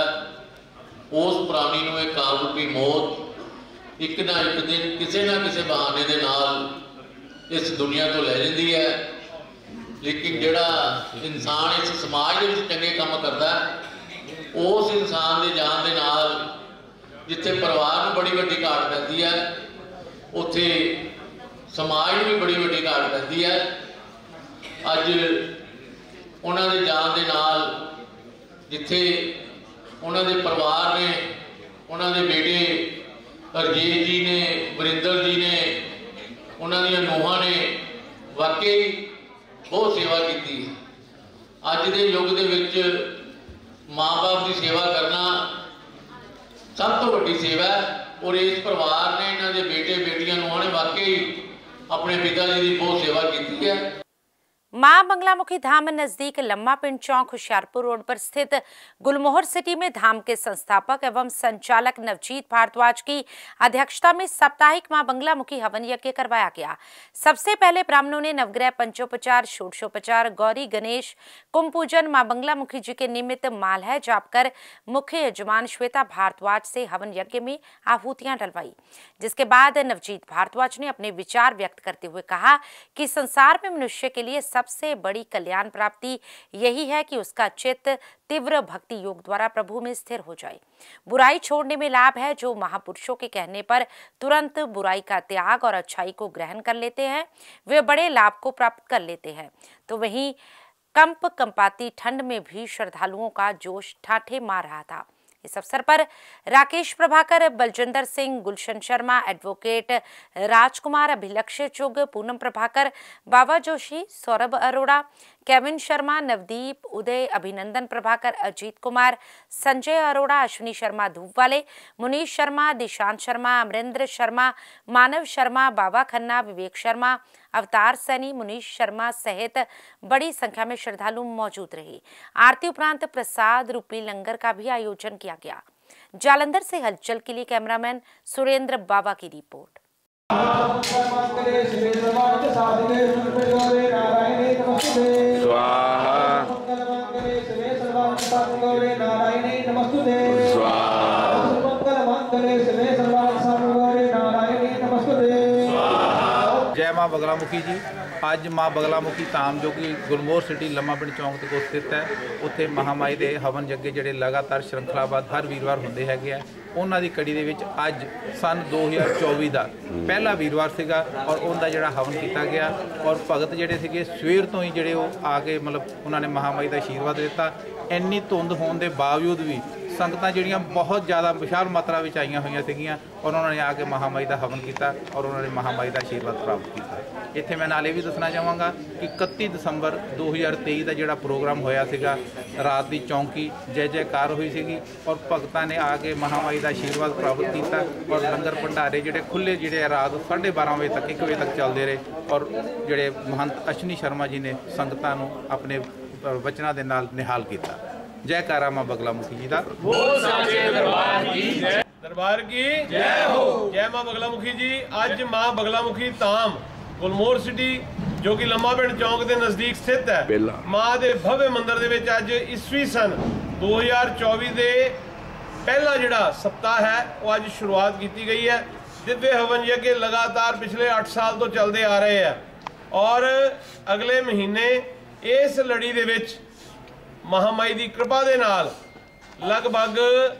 ਉਸ प्राणी ਨੂੰ एक काल रूपी मौत एक ना एक दिन किसी ना किसी बहाने ਦੇ ਨਾਲ इस दुनिया तो ले ਜਾਂਦੀ है। लेकिन ਜਿਹੜਾ इंसान इस समाज ਦੇ ਵਿੱਚ ਚੰਗੇ ਕੰਮ ਕਰਦਾ, उस इंसान के जान के नाल जिथे परिवार में बड़ी वड्डी घाट पैंदी है, उत्थे समाज में भी बड़ी वड्डी घाट पैंदी है। अज उन्होंने जान के नाल जिथे उन्होंने परिवार ने, उन्होंने बेटे हरजीत जी ने, वरिंदर जी ने, उन्होंने नूहां ने वाकई बहुत सेवा की। अज के युग के विच माँ बाप की सेवा करना सब तो वड्डी सेवा है, और इस परिवार ने, इन्हों के बेटे बेटियां ने वाकई अपने पिताजी की बहुत सेवा की है। मां बंगलामुखी धाम नजदीक लम्मा पिंड चौक होशियारपुर रोड पर स्थित गुलमोहर सिटी में धाम के संस्थापक एवं संचालक नवजीत भारद्वाज की अध्यक्षता में साप्ताहिक मां बंगलामुखी हवन यज्ञ करवाया गया। सबसे पहले ब्राह्मणों ने नवग्रह पंचोपचार, षोडशोपचार, गौरी गणेश, कुंभ पूजन, मां बंगलामुखी जी के निमित्त मालह जाप कर मुख्य यजमान श्वेता भारद्वाज से हवन यज्ञ में आहुतियां डलवाई। जिसके बाद नवजीत भारद्वाज ने अपने विचार व्यक्त करते हुए कहा कि संसार में मनुष्य के लिए सबसे बड़ी कल्याण प्राप्ति यही है कि उसका चित्त तीव्र भक्ति योग द्वारा प्रभु में स्थिर हो जाए। बुराई छोड़ने में लाभ है। जो महापुरुषों के कहने पर तुरंत बुराई का त्याग और अच्छाई को ग्रहण कर लेते हैं, वे बड़े लाभ को प्राप्त कर लेते हैं। तो वहीं कंपाती ठंड में भी श्रद्धालुओं का जोश ठाठे मार रहा था। इस अवसर पर राकेश प्रभाकर, बलजिंदर सिंह, गुलशन शर्मा, एडवोकेट राजकुमार, अभिलक्ष्य चुग, पूनम प्रभाकर, बाबा जोशी, सौरभ अरोड़ा, केविन शर्मा, नवदीप, उदय, अभिनंदन प्रभाकर, अजीत कुमार, संजय अरोड़ा, अश्विनी शर्मा धूपवाले, मुनीश शर्मा, दिशांत शर्मा, अमरेंद्र शर्मा, मानव शर्मा, बाबा खन्ना, विवेक शर्मा, अवतार सैनी, मुनीश शर्मा सहित बड़ी संख्या में श्रद्धालु मौजूद रहे। आरती उपरांत प्रसाद रूपी लंगर का भी आयोजन किया गया। जालंधर से हलचल के लिए कैमरामैन सुरेंद्र बाबा की रिपोर्ट। जय मां बगलामुखी जी। ਅੱਜ ਮਾਂ ਬਗਲਾਮੁਖੀ ਧਾਮ ਜੋ ਕਿ ਗੁਰਮੋਹਰ ਸਿਟੀ ਲੰਮਾ ਪਿੰਡ ਚੌਂਕ ਤੇ ਕੋਲ ਸਥਿਤ ਹੈ, ਉੱਥੇ ਮਹਾਮਾਈ ਦੇ ਹਵਨ ਜੱਗੇ ਜਿਹੜੇ ਲਗਾਤਾਰ ਸ਼੍ਰੰਖਲਾਬੱਧ ਹਰ ਵੀਰਵਾਰ ਹੁੰਦੇ ਹੈਗੇ ਆ, ਉਹਨਾਂ ਦੀ ਕੜੀ ਦੇ ਵਿੱਚ ਅੱਜ ਸਨ 2024 ਦਾ ਪਹਿਲਾ ਵੀਰਵਾਰ ਸੀਗਾ ਔਰ ਉਹਦਾ ਜਿਹੜਾ ਹਵਨ ਕੀਤਾ ਗਿਆ ਔਰ ਭਗਤ ਜਿਹੜੇ ਸੀਗੇ ਸਵੇਰ ਤੋਂ ਹੀ ਜਿਹੜੇ ਉਹ ਆ ਕੇ ਮਤਲਬ ਉਹਨਾਂ ਨੇ ਮਹਾਮਾਈ ਦਾ ਆਸ਼ੀਰਵਾਦ ਦਿੱਤਾ। ਇੰਨੀ ਧੁੰਦ ਹੋਣ ਦੇ ਬਾਵਜੂਦ ਵੀ ਸੰਗਤਾਂ ਜਿਹੜੀਆਂ ਬਹੁਤ ਜ਼ਿਆਦਾ ਵਿਸ਼ਾਲ ਮਾਤਰਾ ਵਿੱਚ ਆਈਆਂ ਹੋਈਆਂ ਸੀਗੀਆਂ ਔਰ ਉਹਨਾਂ ਨੇ ਆ ਕੇ ਮਹਾਮਾਈ ਦਾ ਹਵਨ ਕੀਤਾ ਔਰ ਉਹਨਾਂ ਨੇ ਮਹਾਮਾਈ ਦਾ ਆਸ਼ੀਰਵਾਦ ਪ੍ਰਾਪਤ ਕੀਤਾ। ਇੱਥੇ ਮੈਂ ਨਾਲੇ ਵੀ ਦੱਸਣਾ ਚਾਹਾਂਗਾ ਕਿ 31 ਦਸੰਬਰ 2023 ਦਾ ਜਿਹੜਾ ਪ੍ਰੋਗਰਾਮ ਹੋਇਆ ਸੀਗਾ, ਰਾਤ ਦੀ ਚੌਂਕੀ ਜੈ ਜੈਕਾਰ ਹੋਈ ਸੀਗੀ ਔਰ ਭਗਤਾਂ ਨੇ ਆ ਕੇ ਮਹਾਮਾਈ ਦਾ ਆਸ਼ੀਰਵਾਦ ਪ੍ਰਾਪਤ ਕੀਤਾ ਔਰ ਲੰਗਰ ਭੰਡਾਰੇ ਜਿਹੜੇ ਖੁੱਲ੍ਹੇ ਜਿਹੜੇ ਰਾਤ 12:30 ਵਜੇ ਤੱਕ 1 ਵਜੇ ਤੱਕ ਚੱਲਦੇ ਰਹੇ ਔਰ ਜਿਹੜੇ ਮਹੰਤ ਅਸ਼ਵਨੀ ਸ਼ਰਮਾ ਜੀ ਨੇ ਸੰਗਤਾਂ ਨੂੰ ਆਪਣੇ ਵਚਨਾਂ ਦੇ ਨਾਲ ਨਿਹਾਲ ਕੀਤਾ। जयकारा मां बगलामुखी जी का दरबार की जय हो। जय मां बगलामुखी जी। अज मां बगलामुखी धाम गुलमोहर सिटी जो कि लम्मा पिंड चौंक के नज़दीक स्थित है, मां के भव्य मंदिर के अज ईस्वी सन 2024 के पहला जिहड़ा सप्ताह है वो अज शुरुआत की गई है। दिव्य हवन यज्ञ लगातार पिछले 8 साल तो चलते आ रहे हैं और अगले महीने इस लड़ी दे विच महामाई की कृपा के नाल लगभग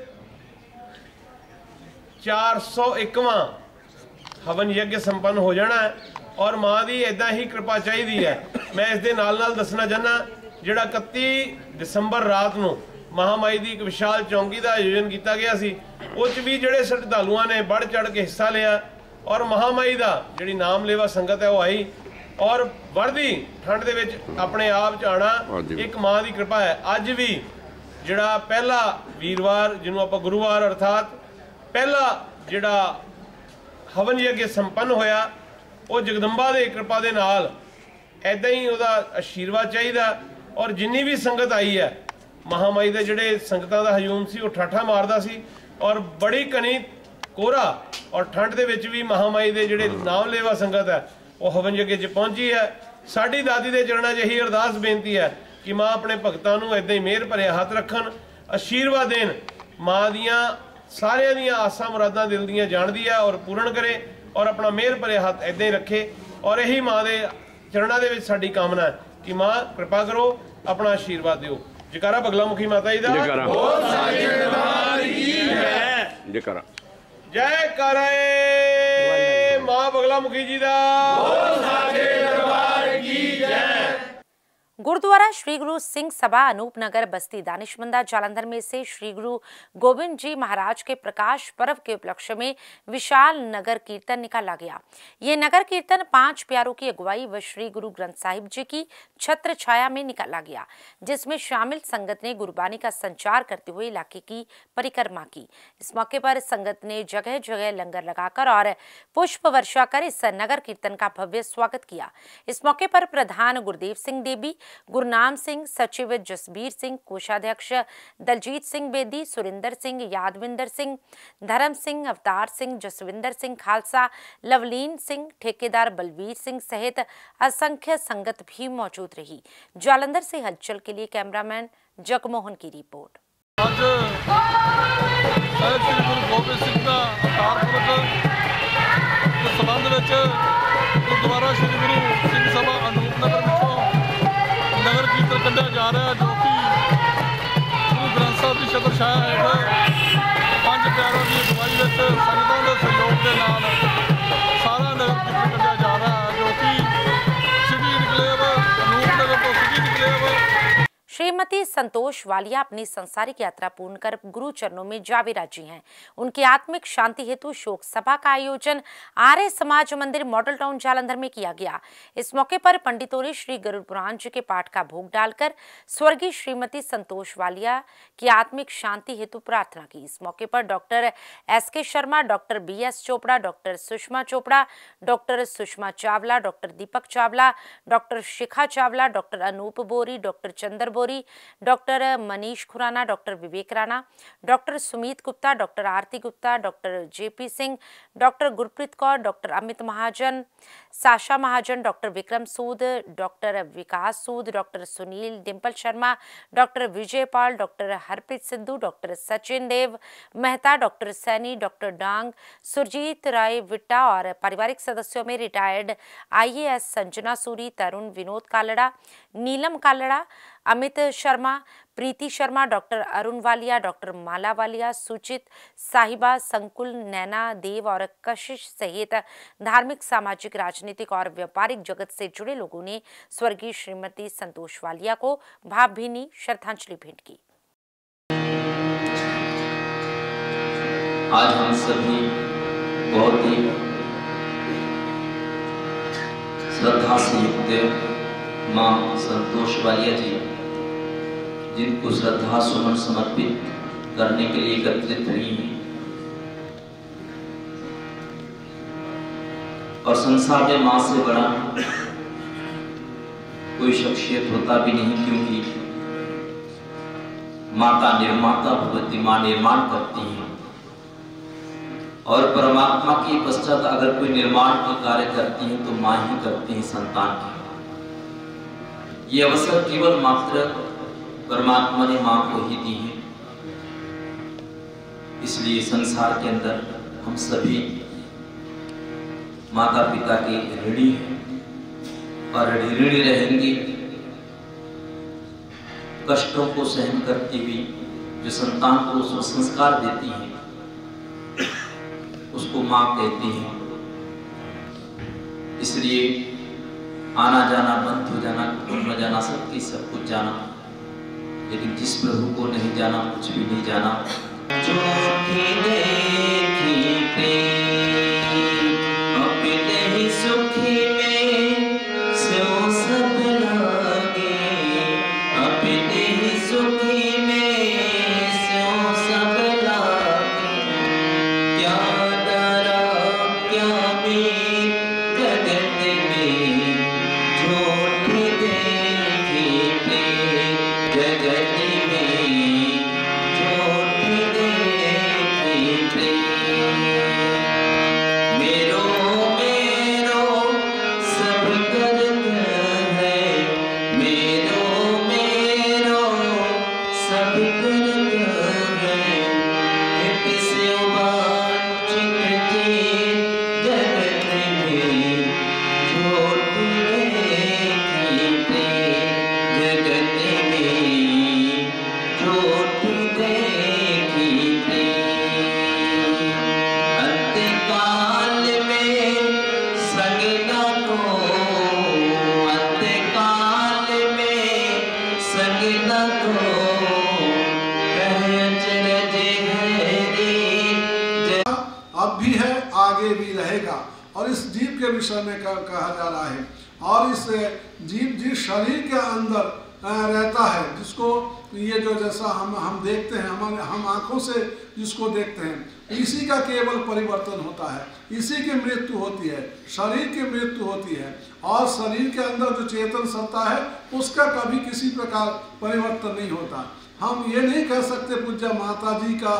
401वां हवन यज्ञ संपन्न हो जाना है और माँ की इदा ही कृपा चाहिए है। मैं इस दे नाल दसना चाहना जिहड़ा 31 दिसंबर रात को महामाई की एक विशाल चौंकी का आयोजन किया गया सी, उस भी जिहड़े श्रद्धालुओं ने बढ़ चढ़ के हिस्सा लिया और महामाई का जिहड़ी नाम लेवा संगत है वो आई और वर्दी ठंड दे विच अपने आप च आना एक मां की कृपा है। अज भी जिहड़ा पहला वीरवार जिन्हों आपां गुरुवार अर्थात पहला जिहड़ा हवन यज्ञ संपन्न होया वो जगदंबा की कृपा के नाल ऐदा ही उहदा आशीर्वाद चाहिए और जिन्नी भी संगत आई है महामाई के जिहड़े संगतां दा हजूम सी वो ठाठा मारदा सी और बड़ी घनी कोहरा और ठंड दे विच भी महामाई के जिहड़े नाम लेवा संगत है वो हवन यज्ञ च पहुंची है। साडी दादी के चरणों च यही अरदास बेनती है कि माँ अपने भगतों को इदा ही मेहर भरे हाथ रखन, आशीर्वाद देन, माँ दियाँ सारियां दियां आसां मुरादां दिल दियां जानदी है और पूर्ण करे और अपना मेहर भरे हाथ इदा ही रखे और यही माँ के चरणों के विच साडी कामना है कि माँ कृपा करो, अपना आशीर्वाद दिओ। जयकारा बगलामुखी माता जी दा। जयकारा जयकारा मां बगलामुखी जी दा। गुरुद्वारा श्री गुरु सिंह सभा अनूपनगर बस्ती दानिशमंदा जालंधर में से श्री गुरु गोविंद जी महाराज के प्रकाश पर्व के उपलक्ष्य में विशाल नगर कीर्तन निकाला गया। ये नगर कीर्तन 5 प्यारों की अगुवाई व श्री गुरु ग्रंथ साहिब जी की छत्र छाया में निकाला गया, जिसमें शामिल संगत ने गुरबानी का संचार करते हुए इलाके की परिक्रमा की। इस मौके पर संगत ने जगह जगह लंगर लगाकर और पुष्प वर्षा कर इस नगर कीर्तन का भव्य स्वागत किया। इस मौके पर प्रधान गुरदेव सिंह देवी, गुरनाम सिंह, सचिव जसबीर सिंह, कोषाध्यक्ष दलजीत सिंह बेदी, सुरिंदर सिंह, यादविंदर सिंह, धर्म सिंह, अवतार सिंह, जसविंदर सिंह खालसा, लवलीन सिंह, ठेकेदार बलवीर सिंह सहित असंख्य संगत भी मौजूद रही। जालंधर से हलचल के लिए कैमरामैन जगमोहन की रिपोर्ट। गुरुद्वारा श्री गुरु सिंह सभा अनूपनगर नगर कीर्तन कढ़ा जा रहा है जो कि गुरु ग्रंथ साहब की छत्र छाया हेठ 5 प्यारों की अगुवाई में संगतों के सहयोग के नाल सारा नगर कीर्तन कढ़ा जा रहा है जो कि सिटी निकलेव अनूपनगर तो सिटी निकलेव। श्रीमती संतोष वालिया अपनी संसारिक यात्रा पूर्ण कर गुरु चरणों में जा विराजी हैं। उनकी आत्मिक शांति हेतु शोक सभा का आयोजन आर्य समाज मंदिर मॉडल टाउन जालंधर में किया गया। इस मौके पर पंडितों ने श्री गरुड़ पुराण जी के पाठ का भोग डालकर स्वर्गीय श्रीमती संतोष वालिया की आत्मिक शांति हेतु प्रार्थना की। इस मौके पर doctor SK Sharma, doctor BS Chopra, doctor Sushma Chopra, doctor Sushma Chawla, doctor Deepak Chawla, doctor Shikha Chawla, doctor Anoop Bori, doctor Chandra Bori, doctor Manish Khurana, doctor Vivek Rana, doctor Sumeet Gupta, doctor Aarti Gupta, doctor JP Singh, doctor Gurpreet Kaur, doctor Amit Mahajan, Sasha Mahajan, doctor Vikram Sood, doctor Vikas Sood, doctor Sunil Dimple Sharma, doctor Vijay Pal, doctor Harpreet Sidhu, doctor Sachin देव मेहता, डॉक्टर सैनी, डॉक्टर डांग, सुरजीत राय विट्टा और पारिवारिक सदस्यों में retired IAS Sanjana Suri, Tarun Vinod Kalra, Neelam Kalra, Amit Sharma, Preeti Sharma, doctor Arun Walia, doctor Mala Walia, Suchit Sahiba, संकुल, नैना देव और कशिश सहित धार्मिक, सामाजिक, राजनीतिक और व्यापारिक जगत से जुड़े लोगों ने स्वर्गीय श्रीमती संतोष वालिया को भावभीनी श्रद्धांजलि भेंट की। आज हम सभी बहुत ही श्रद्धा से युक्त मां संतोष वालिया जी, जिनको श्रद्धा सुमन समर्पित करने के लिए एकत्रित हुई हैं और संसार में मां से बड़ा कोई शख्सियत होता भी नहीं, क्योंकि माता निर्माता भगवती, मां निर्माण करती है और परमात्मा के पश्चात अगर कोई निर्माण का कार्य करती है तो मां ही करती है संतान की। ये अवसर केवल मात्र परमात्मा ने मां को ही दी है, इसलिए संसार के अंदर हम सभी माता पिता के ऋणी हैं और ऋणी रहेंगे। कष्टों को सहन करती हुई जो संतान को संस्कार देती है उसको मां कहती हैं। इसलिए आना जाना बंद हो जाना, कुटुंब में जाना, सबकी सब कुछ जाना, लेकिन जिस प्रभु को नहीं जाना कुछ भी नहीं जाना। जो और इस जीव के विषय में कहा जा रहा है। और इस जीव जिस शरीर के अंदर रहता है, जिसको ये जो जैसा हम देखते हैं, हम आँखों से जिसको देखते हैं, इसी का केवल परिवर्तन होता है, इसी की मृत्यु होती है, शरीर की मृत्यु होती है। और शरीर के अंदर जो चेतन सत्ता है उसका कभी किसी प्रकार परिवर्तन नहीं होता। हम ये नहीं कह सकते पूज्य माता जी का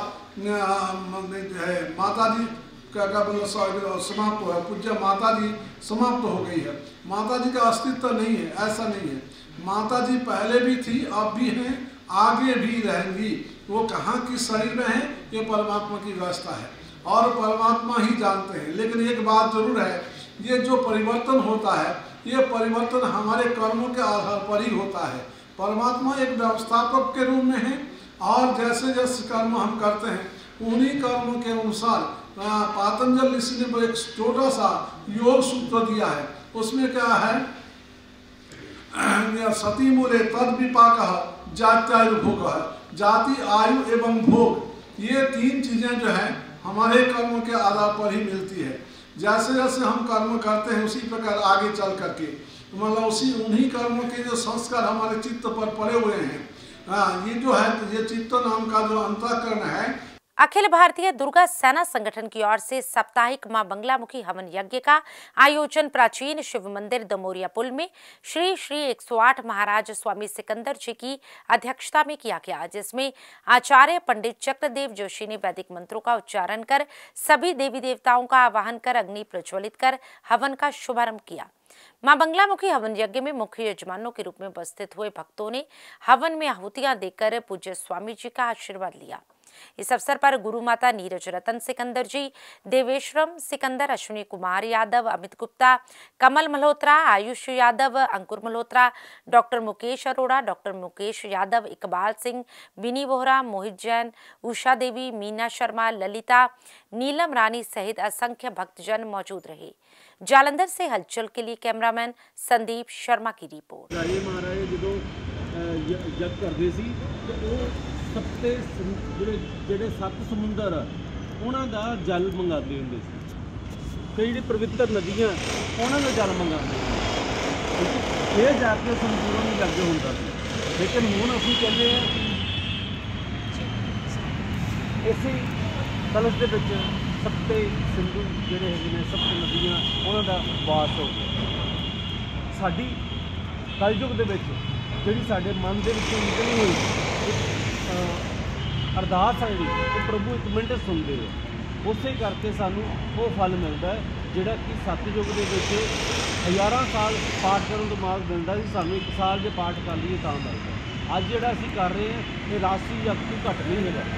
है, माता जी का मतलब समाप्त हुआ, पूज्य माता जी समाप्त हो गई है, माता जी का अस्तित्व नहीं है, ऐसा नहीं है। माता जी पहले भी थी, अब भी हैं, आगे भी रहेंगी। वो कहाँ किस शरीर में है ये परमात्मा की व्यवस्था है और परमात्मा ही जानते हैं। लेकिन एक बात जरूर है, ये जो परिवर्तन होता है ये परिवर्तन हमारे कर्मों के आधार पर ही होता है। परमात्मा एक व्यवस्थापक के रूप में है और जैसे जैसे कर्म हम करते हैं उन्हीं कर्मों के अनुसार पातंजल ऋषि ने एक छोटा सा योग सूत्र दिया है। उसमें क्या है, सती मूले तद विपाक जात्यायुर्भोग है, जाति आयु एवं भोग, ये तीन चीजें जो है हमारे कर्मों के आधार पर ही मिलती है। जैसे जैसे हम कर्म करते हैं उसी प्रकार आगे चल करके मतलब उन्हीं कर्मों के जो संस्कार हमारे चित्त पर पड़े हुए हैं। ये जो है ये चित्त नाम का जो अंतःकरण है। अखिल भारतीय दुर्गा सेना संगठन की ओर से साप्ताहिक मां बंगलामुखी हवन यज्ञ का आयोजन प्राचीन शिव मंदिर दमोरिया पुल में श्री श्री 108 महाराज स्वामी सिकंदर जी की अध्यक्षता में किया गया, जिसमें आचार्य पंडित चक्रदेव जोशी ने वैदिक मंत्रों का उच्चारण कर सभी देवी देवताओं का आवाहन कर अग्नि प्रज्वलित कर हवन का शुभारंभ किया। मां बंगलामुखी हवन यज्ञ में मुख्य यजमानों के रूप में उपस्थित हुए भक्तों ने हवन में आहुतियां देकर पूज्य स्वामी जी का आशीर्वाद लिया। इस अवसर पर गुरु माता नीरज रतन सिकंदर जी, देवेश्वरम सिकंदर, अश्विनी कुमार यादव, अमित गुप्ता, कमल मल्होत्रा, आयुष यादव, अंकुर मल्होत्रा, डॉक्टर मुकेश अरोड़ा, डॉक्टर मुकेश यादव, इकबाल सिंह, बिनी वोहरा, मोहित जैन, उषा देवी, मीना शर्मा, ललिता, नीलम रानी सहित असंख्य भक्तजन मौजूद रहे। जालंधर से हलचल के लिए कैमरामैन संदीप शर्मा की रिपोर्ट। सत्ते ਜਿਹੜੇ 7 ਸਮੁੰਦਰ ਉਹਨਾਂ ਦਾ ਜਲ ਮੰਗਾਉਂਦੇ ਹੁੰਦੇ ਸੀ ਤੇ ਜਿਹੜੀ ਪਵਿੱਤਰ ਨਦੀਆਂ ਉਹਨਾਂ ਦਾ ਜਲ ਮੰਗਾਉਂਦੇ ਹੁੰਦੇ ਇਹ ਜਾ ਕੇ ਸੰਪੂਰਨ ਨਹੀਂ ਲੱਗੇ ਹੁੰਦਾ ਸੀ। ਲੇਕਿਨ ਹੁਣ ਅਸੀਂ ਕਹਿੰਦੇ ਹਾਂ ਇਸੇ ਕਲਸ਼ ਦੇ ਵਿੱਚ ਸੱਤੇ ਸਿੰਧੂ ਜਿਹੜੇ ਹੈਗੇ ਨੇ ਸੱਤ ਨਦੀਆਂ ਉਹਨਾਂ ਦਾ ਵਾਸ ਹੋ ਗਿਆ। ਸਾਡੀ ਕਲਯੁਗ ਦੇ ਵਿੱਚ ਜਿਹੜੀ ਸਾਡੇ ਮਨ ਦੇ ਵਿੱਚੋਂ ਨਿਕਲੀ ਹੋਈ अरदास है जी वो प्रभु एक मिनट सुनते हैं, उस करके सानू वो फल मिलता है जोड़ा कि सतयुग के हज़ारों साल पाठ करने तो बाद मिलता है, सानू एक साल जो पाठ कर लीए तो मिलता है। अज जोड़ा असी कर रहे हैं ये राशि जग तो घट नहीं है।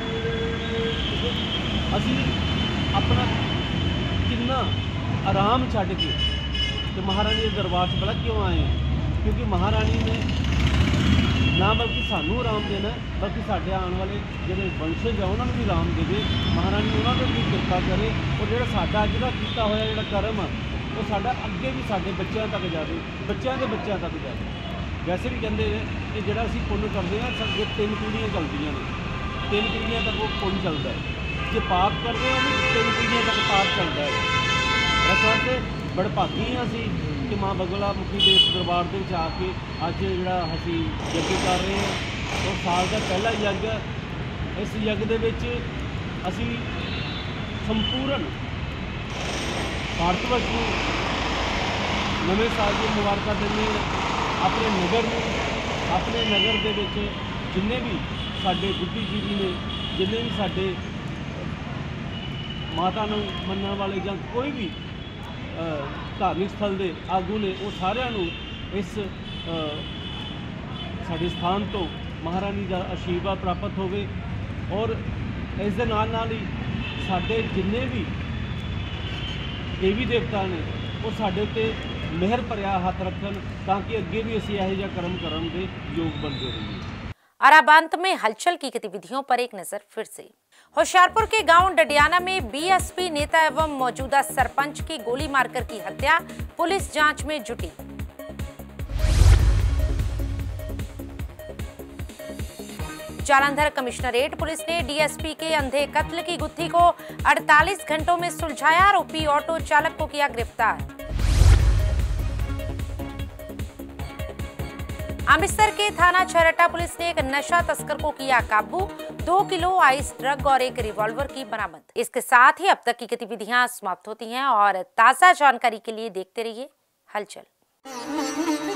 असी अपना कितना आराम छड़ के तो महारानी के दरबार से पहला क्यों आए हैं, क्योंकि महारानी ने ना बल्कि सानू आराम देना बल्कि साढ़े आने वाले जो वंशज है उन्होंने भी आराम दे। महारानी उन्होंने भी कृपा करे और जो साडा अज का किया होया जो कर्म वो साडा अगे भी साडे बच्चों तक जाए, बच्चों के बच्चों तक जाए। वैसे भी कहते हैं कि जो असी पुण्य करते हैं साढ़े 3 पीढ़ियाँ चलदियाँ ने, 3 पीढ़ियाँ तक वो पुण्य चलता है। जो पाप करते हैं वो 3 पीढ़ियाँ तक पाप चलता है। इस वास्ते बड़े भागी हैं असी कि मां बंगलामुखी के इस दरबार के आके अज जो असी यज्ञ कर रहे हैं और साल का पहला यज्ञ। इस यज्ञ के असी संपूर्ण भारतवर्ष को नवे साल की मुबारक देने अपने नगर में, अपने नगर के जिन्ने भी साडे बुद्धिजीवी ने, जिन्ने भी साडे माता नूं मनण वाले जां कोई भी धार्मिक स्थल के आगू ने, वो सारिਆਂ ਨੂੰ इस साडे स्थान तो महारानी का आशीर्वाद प्राप्त होवे और इस दे नाल ही साडे जिन्ने भी देवी देवता ने वो साडे उत्ते मेहर भरिया हाथ रखन ताकि अगे भी असीं इहो जिहा कर्म करन दे योग बनते रहिए। और अब अंत में हलचल की गतिविधियों पर एक नजर फिर से। होशियारपुर के गांव डडियाना में बीएसपी नेता एवं मौजूदा सरपंच की गोली मारकर की हत्या, पुलिस जांच में जुटी। जालंधर कमिश्नरेट पुलिस ने डीएसपी के अंधे कत्ल की गुत्थी को 48 घंटों में सुलझाया, आरोपी ऑटो चालक को किया गिरफ्तार। अमृतसर के थाना छरटा पुलिस ने एक नशा तस्कर को किया काबू, 2 किलो आइस ड्रग और एक रिवॉल्वर की बरामद। इसके साथ ही अब तक की गतिविधियां समाप्त होती हैं और ताजा जानकारी के लिए देखते रहिए हलचल।